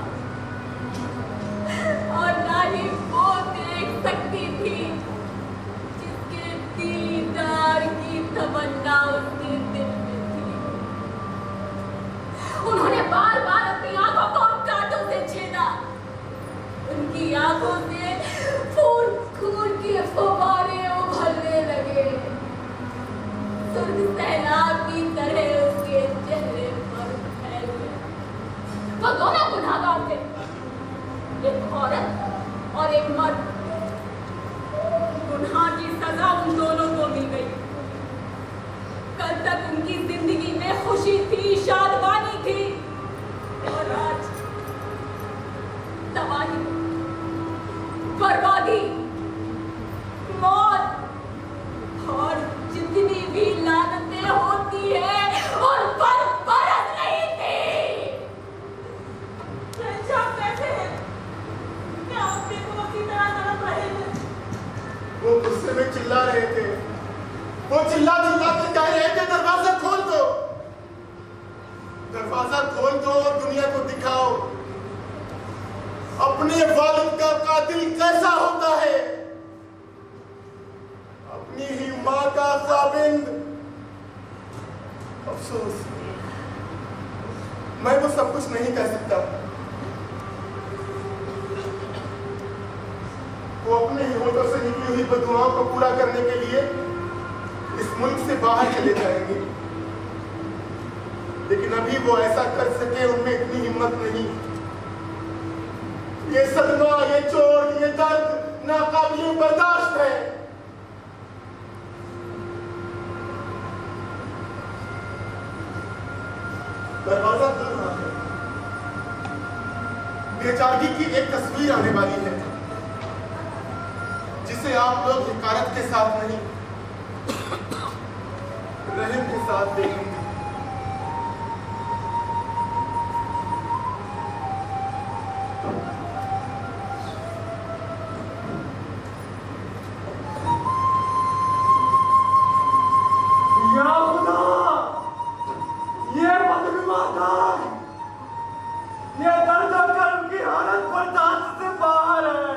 और ना ही वो देख सकती थी जिसके दीदार की तमन्ना उसके दिल में थी। उन्होंने बार बार अपनी आंखों को उन कांटों से छेदा। उनकी आंखों से खून खून के फव्वारे उभरने लगे। सुर्ख सैलाब की तरह उसके चेहरे पर फैल गए। वो दोनों गुनाहगार थे, एक औरत और एक मर्द। गुनाह की सजा उन दोनों को मिल गई। कल तक उनकी जिंदगी में खुशी थी, शादबानी थी और आज तबाही, बर्बादी, मौत और जितनी भी लानतें होती है उन पर बरस रही थी। कैसे है? आईना खोल दो और दुनिया को दिखाओ अपने वालिद का कातिल कैसा होता है। अपनी ही माँ का खाविंद। अफसोस मैं वो सब कुछ नहीं कह सकता। वो अपने ही होठों से निकली हुई बदुआओं को पूरा करने के लिए इस मुल्क से बाहर चले जाएंगे, लेकिन अभी वो ऐसा कर सके उनमें इतनी हिम्मत नहीं। ये सदमा, ये चोट, ये दर्द नाकाबिले बर्दाश्त है। दरवाजा खुल रहा है। बेचारगी की एक तस्वीर आने वाली है जिसे आप लोग हिकारत के साथ नहीं रहम के साथ देखेंगे। या खुदा, ये बदनुमा था, ये दर्द और कर्म की हालत बर्दाश्त से बाहर है।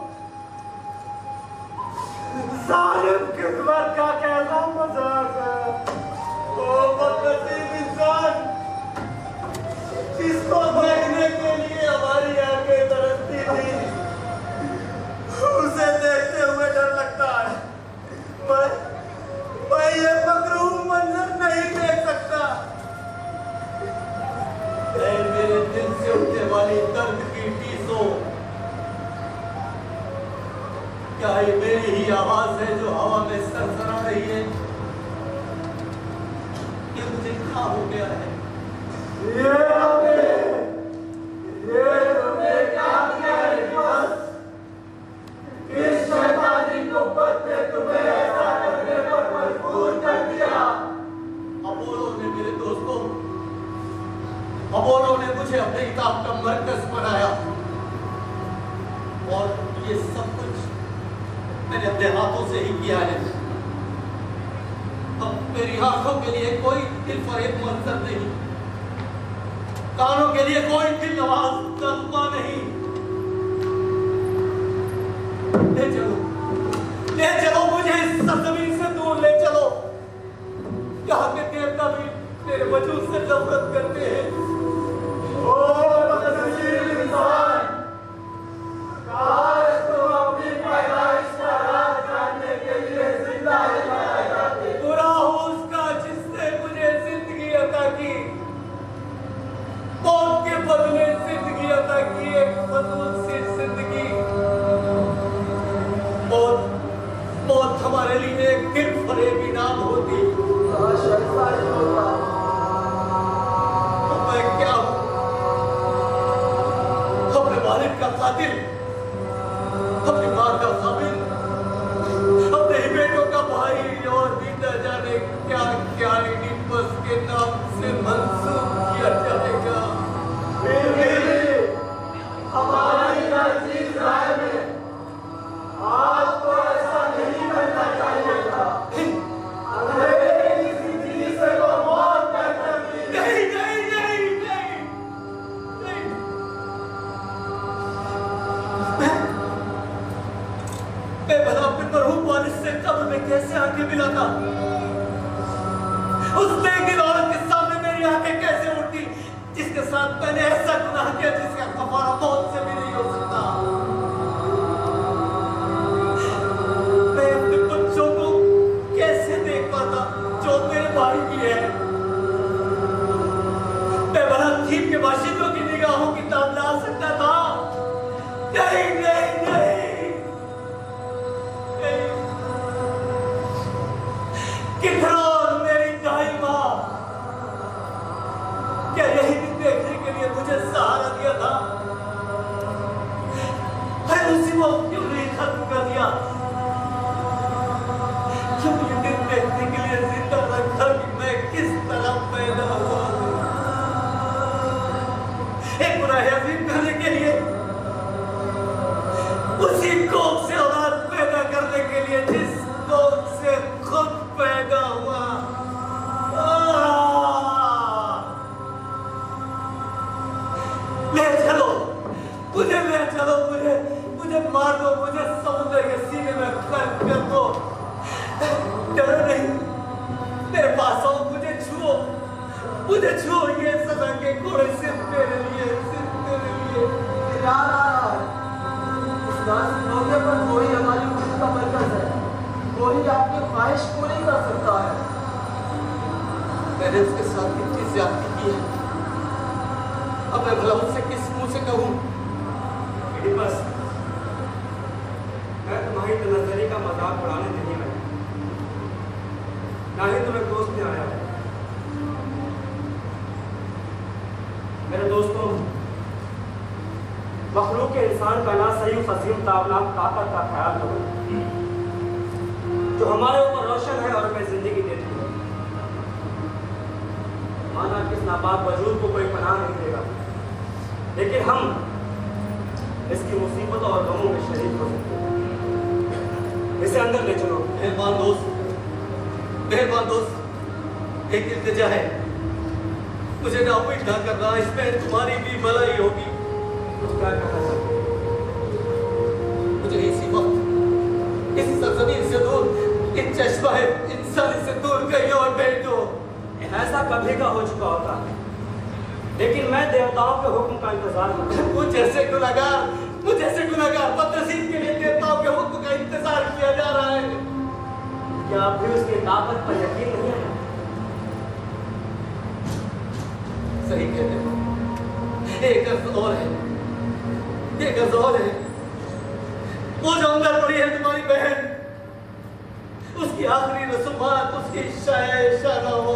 जालिम किस्मत का कैसा मजाक है। ओ बदनसीब इंसान, जिसको देखने के लिए हमारी आंखें तरसती थी, उसे देखते हुए डर लगता है। मैं मैं ये मकरूह मंजर नहीं देख सकता। ऐ मेरे दिल से उठने वाली दर्द की टीसों, क्या ये मेरी ही आवाज है जो हवा में सरसरा रही है? ये मुझे क्या हो गया है? ये हमें, ये तुम्हें क्या किया है बस? किस शैतानी कुव्वत ने तुम्हें ऐसा करने पर मजबूर कर दिया? अपोलो ने मेरे दोस्तों, अपोलो ने मुझे अपने किताब का मरकज बनाया और ये सब कुछ मैंने अपने हाथों से ही किया है। अब मेरी आंखों के लिए कोई दिल फरेब मंजर नहीं, कानों के लिए कोई दिल नवाज तस्मा नहीं। ले चलो, ले चलो मुझे इस सरजमीन से दूर ले चलो। यहाँ के देवता भी मेरे वजूद से नफरत करते हैं। ओ बदनसीब इंसान, काश तुम अपनी पैदाइश का राज जानने के लिए जिंदा रह जाते। बुरा हो उसका जिसने मुझे जिंदगी अता की, मौत के बदले जिंदगी अता की, एक फजूल सी जिंदगी। मौत मौत हमारे लिए एक दिल फरेब इनाम होती। तो मैं क्या हूं? अपने वालिद का कातिल, अपनी माँ का खामिल, अपने ही बेटों का भाई और भी न जाने क्या क्या बस के नाम से मंसूब किया जाएगा। हमारी अजीज राय में आज तो ऐसा नहीं करना चाहिए था। अंग्रेज किसी चीज से तो मौत बेहतर थी। नहीं नहीं नहीं नहीं नहीं। मैं मैं भला अपने मरहूम वालिद से कब्र में कैसे आंखें मिलाता? उस नेकिन औरत के सामने मेरी आंखें कैसे उठती जिसके साथ मैंने ऐसा गुनाह किया जिसका कफारा मौत से भी नहीं हो सकता? मैं अपने बच्चों को कैसे देख पाता जो मेरे भाई भी है? मैं भला द्वीप के बाशिंदों की निगाहों की ताब ला सकता था? नहीं नहीं नहीं, नहीं। किधरों मेरी दाई माँ, क्या यही दिन देखने के लिए मुझे सहारा दिया था? है उसी वक्त क्यों नहीं खत्म कर दिया? क्यों ये दिन देखने के लिए जिंदा रखा कि मैं किस तरह पैदा हुआ? एक बुरा है मुझे छो, ये सजा के घोड़े सिर्फ मेरे लिए, सिर्फ मेरे लिए। याद आ रहा है, इस नाज़िक मौके पर कोई हमारी खुद का मरकज है, कोई आपकी ख्वाहिश पूरी कर सकता है। मैंने उसके साथ कितनी ज्यादती की है, अब मैं भला उससे किस मुंह से कहूँ? बस मैं तुम्हारी तनज़्ज़ुरी का मजाक उड़ाने नहीं आया, ना ही तुम्हें दोस्त ने आया। मेरे दोस्तों, मखलूक के इंसान का ना सही फसीम ताबनाक ताकत का ख्याल करो जो हमारे ऊपर रोशन है और हमें जिंदगी देती है। माना किस नापाक वजूद को कोई पनाह नहीं देगा, लेकिन हम इसकी मुसीबत और गमों में शरीक हो सकते हैं। इसे अंदर ले चलो। मेहरबान दोस्त, मेहरबान दोस्त, एक इल्तिजा है, मुझे ना उम्मीद ना करना, इसमें तुम्हारी भी भलाई होगी। क्या कहना चाहते हो? मुझे इसी वक्त इस सरजमीन से दूर, इन चश्मा इंसानी से दूर कहीं और भेज दो। ऐसा कभी का हो चुका होता है, लेकिन मैं देवताओं के हुक्म का इंतजार करता हूं। मुझ जैसे गुनहगार, मुझ जैसे गुनहगार बदनसीब के लिए देवताओं के हुक्म का इंतजार किया जा रहा है। क्या आप भी उसकी ताकत पर यकीन नहीं है? सही कहते हो। एक अर्ज और है, एक अर्ज और है। वो जो अंदर पड़ी है तुम्हारी बहन, उसकी आखिरी रसूमात, उसकी शाया ना हो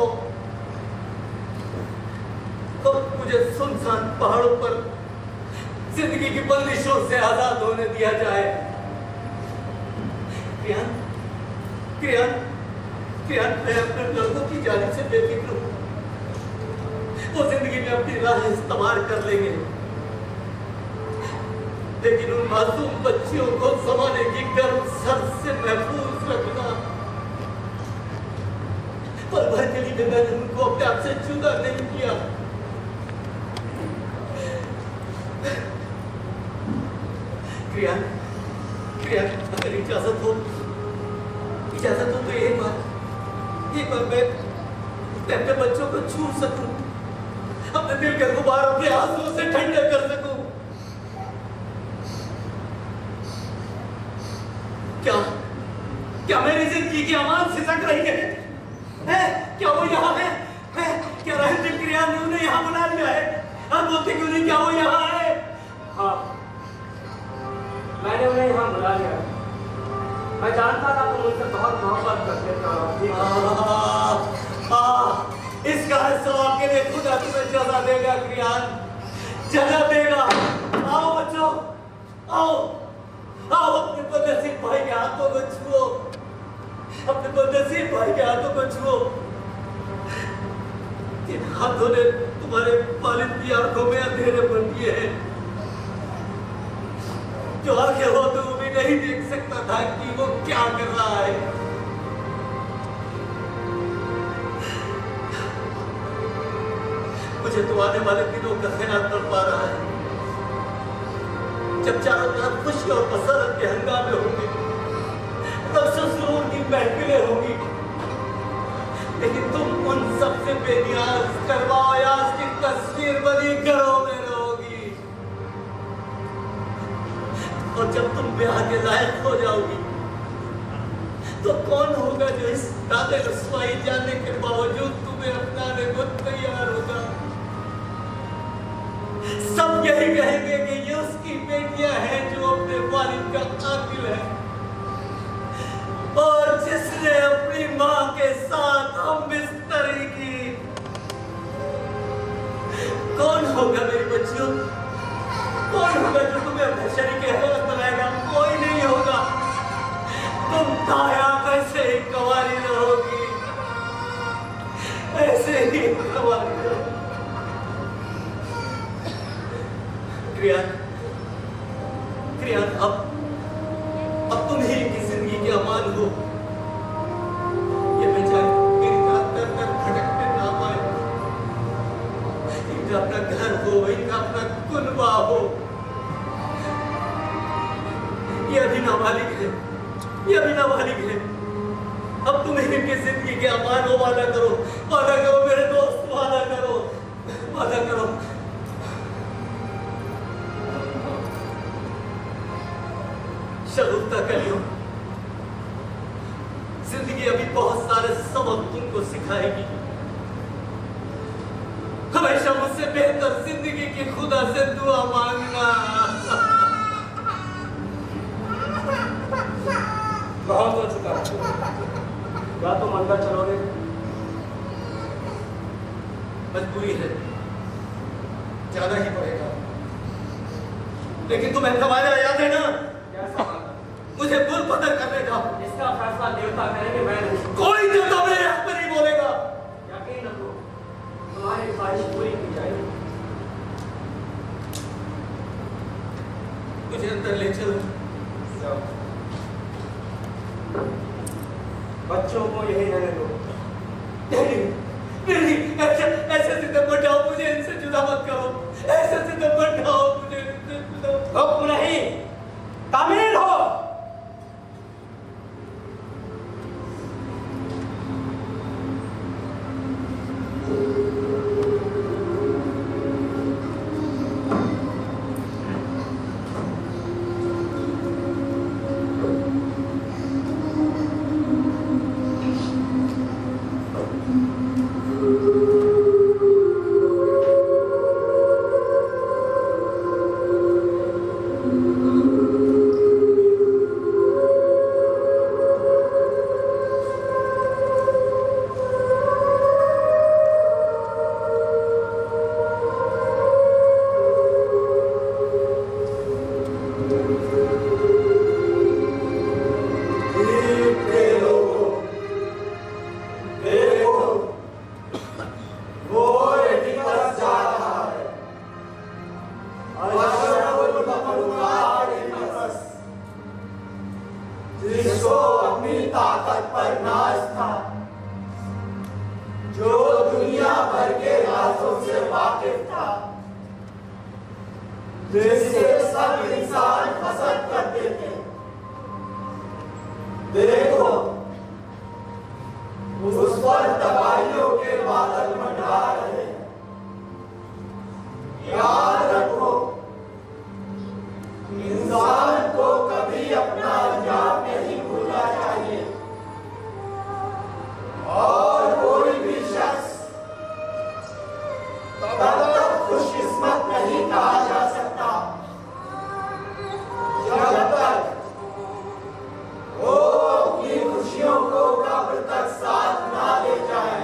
तो मुझे सुनसान पहाड़ों पर जिंदगी की बंदिशों से आजाद होने दिया जाए। क्रियान, क्रियान, क्रियान, मैं अपने लड़कों की जाने से बेफिक्र हूँ। वो जिंदगी में अपनी राह इस्तेमाल कर लेंगे, लेकिन उन मासूम बच्चियों को जमाने की गर्म सर से महफूज रखना। पल भर के लिए मैंने उनको अपने आप से जुदा नहीं किया। क्रियान, क्रियान, अगर इजाजत हो, इजाजत हो तो एक बार, एक बार मैं अपने बच्चों को छू सकूं, अपने दिल के गुबार अपने आंसुओं से ठंडे कर सकूं। क्या क्या मेरी जिंदगी की आवाज सिसक रही है? है? क्या वो यहाँ है? है? क्या रहमत क्रियान ने उन्हें यहाँ बुला लिया है? अब बोलते क्यों नहीं, क्या वो यहाँ है? हाँ, मैंने उन्हें यहाँ बुला लिया। मैं जानता था तुम उनसे बहुत मोहब्बत करते थे। इसका सवाब के लिए खुदा तुम्हें जजा देगा क्रियान, जजा देगा। आओ बच्चों, आओ, आओ अपने बदनसीब भाई के हाथों को छुओ, अपने बदनसीब भाई के हाथों को छुओ। जिन हाथों ने तुम्हारे वालिद की आंखों में अंधेरे भर दिए हैं, जो आंखें हो तो वो भी नहीं देख सकता था कि वो क्या कर रहा है। मुझे तो आने वाले दिनों का ख्याल कर पा रहा है, जब चारों तरफ खुशी और मसरत के हंगामे होंगे, तब सुरूर की महफिलें होंगी, लेकिन तुम उन सबसे बेनियाज करवायाज की तस्वीर बनी घरों में रहोगी। और जब तुम ब्याह के लायक हो जाओगी, तो कौन होगा जो इस दादे रसवाई जाने के बावजूद तुम्हें अपनाने को तैयार होगा? सब यही कहेंगे कि ये उसकी बेटियां हैं जो अपने वालिद का कातिल है, और जिसने अपनी मां के साथ हम बिस्तरी की। कौन होगा मेरी बच्चियों? कौन होगा जो तुम्हें अपने शरीक हैवत बनाएगा? कोई नहीं होगा। तुम ताया कैसे ही कवारी रहोगी, ऐसे ही कवारी रहोगी। क्रियान, क्रियान, अब अब तुम ही की जिंदगी के अमान हो। ये बेचारी मेरी तरफ दर दर भटकते ना पाए। इनका अपना घर हो, इनका अपना कुनबा हो। ये अभी नाबालिग है, ये अभी नाबालिग है। अब तुम ही इनकी जिंदगी के अमान हो। वादा करो, वादा करो मेरे दोस्त, वादा करो। तुमको सिखाएगी। हमेशा मुझसे बेहतर जिंदगी की खुदा से दुआ मांगना। बहुत हो चुका क्या तुम अंदर चलोगे? मजबूरी है, जाना ही पड़ेगा। लेकिन तुम्हें वादा याद है ना? मुझे बुल पतर करने का। इसका फैसला देवता करेंगे, मैं नहीं। कोई देवता मेरे हक में नहीं बोलेगा। यकीन रखो, तुम्हारी ख्वाहिश पूरी की जाएगी। मुझे अंदर ले चलो। बच्चों को यही रहने दो। नहीं, नहीं, ऐसे ऐसे सितम मचाओ, मुझे इनसे जुदा मत करो। ऐसे सितम मचाओ, मुझे इनसे जुदा। हुक्म नहीं, तामीर हो। जिसको अपनी ताकत पर नाज था, जो दुनिया भर के राजों से वाकिफ था, जिससे सब इंसान हसद करते थे। देखो, उस पर तबाहियों के बादल मंडरा रहे हैं। याद रखो, इंसान को कभी अपना अंजाम नहीं भूलना चाहिए, और कोई भी शख्स तब तक खुशकिस्मत नहीं कहा जा सकता जब तक वो अपनी खुशियों को कब्र तक साथ ना ले जाए।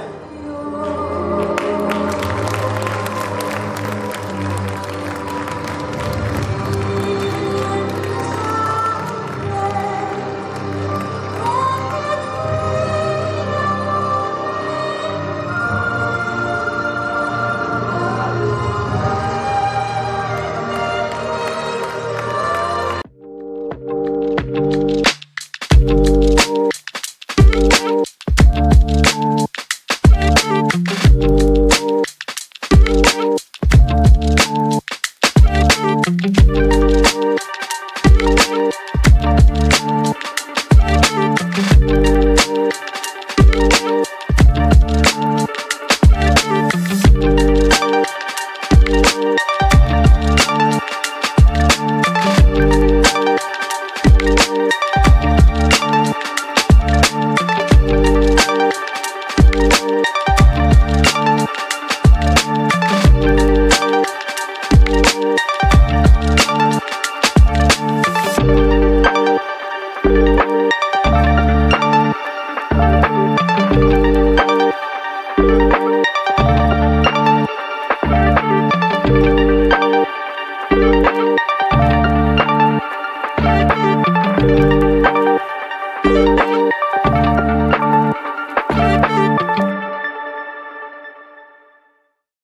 Thank you.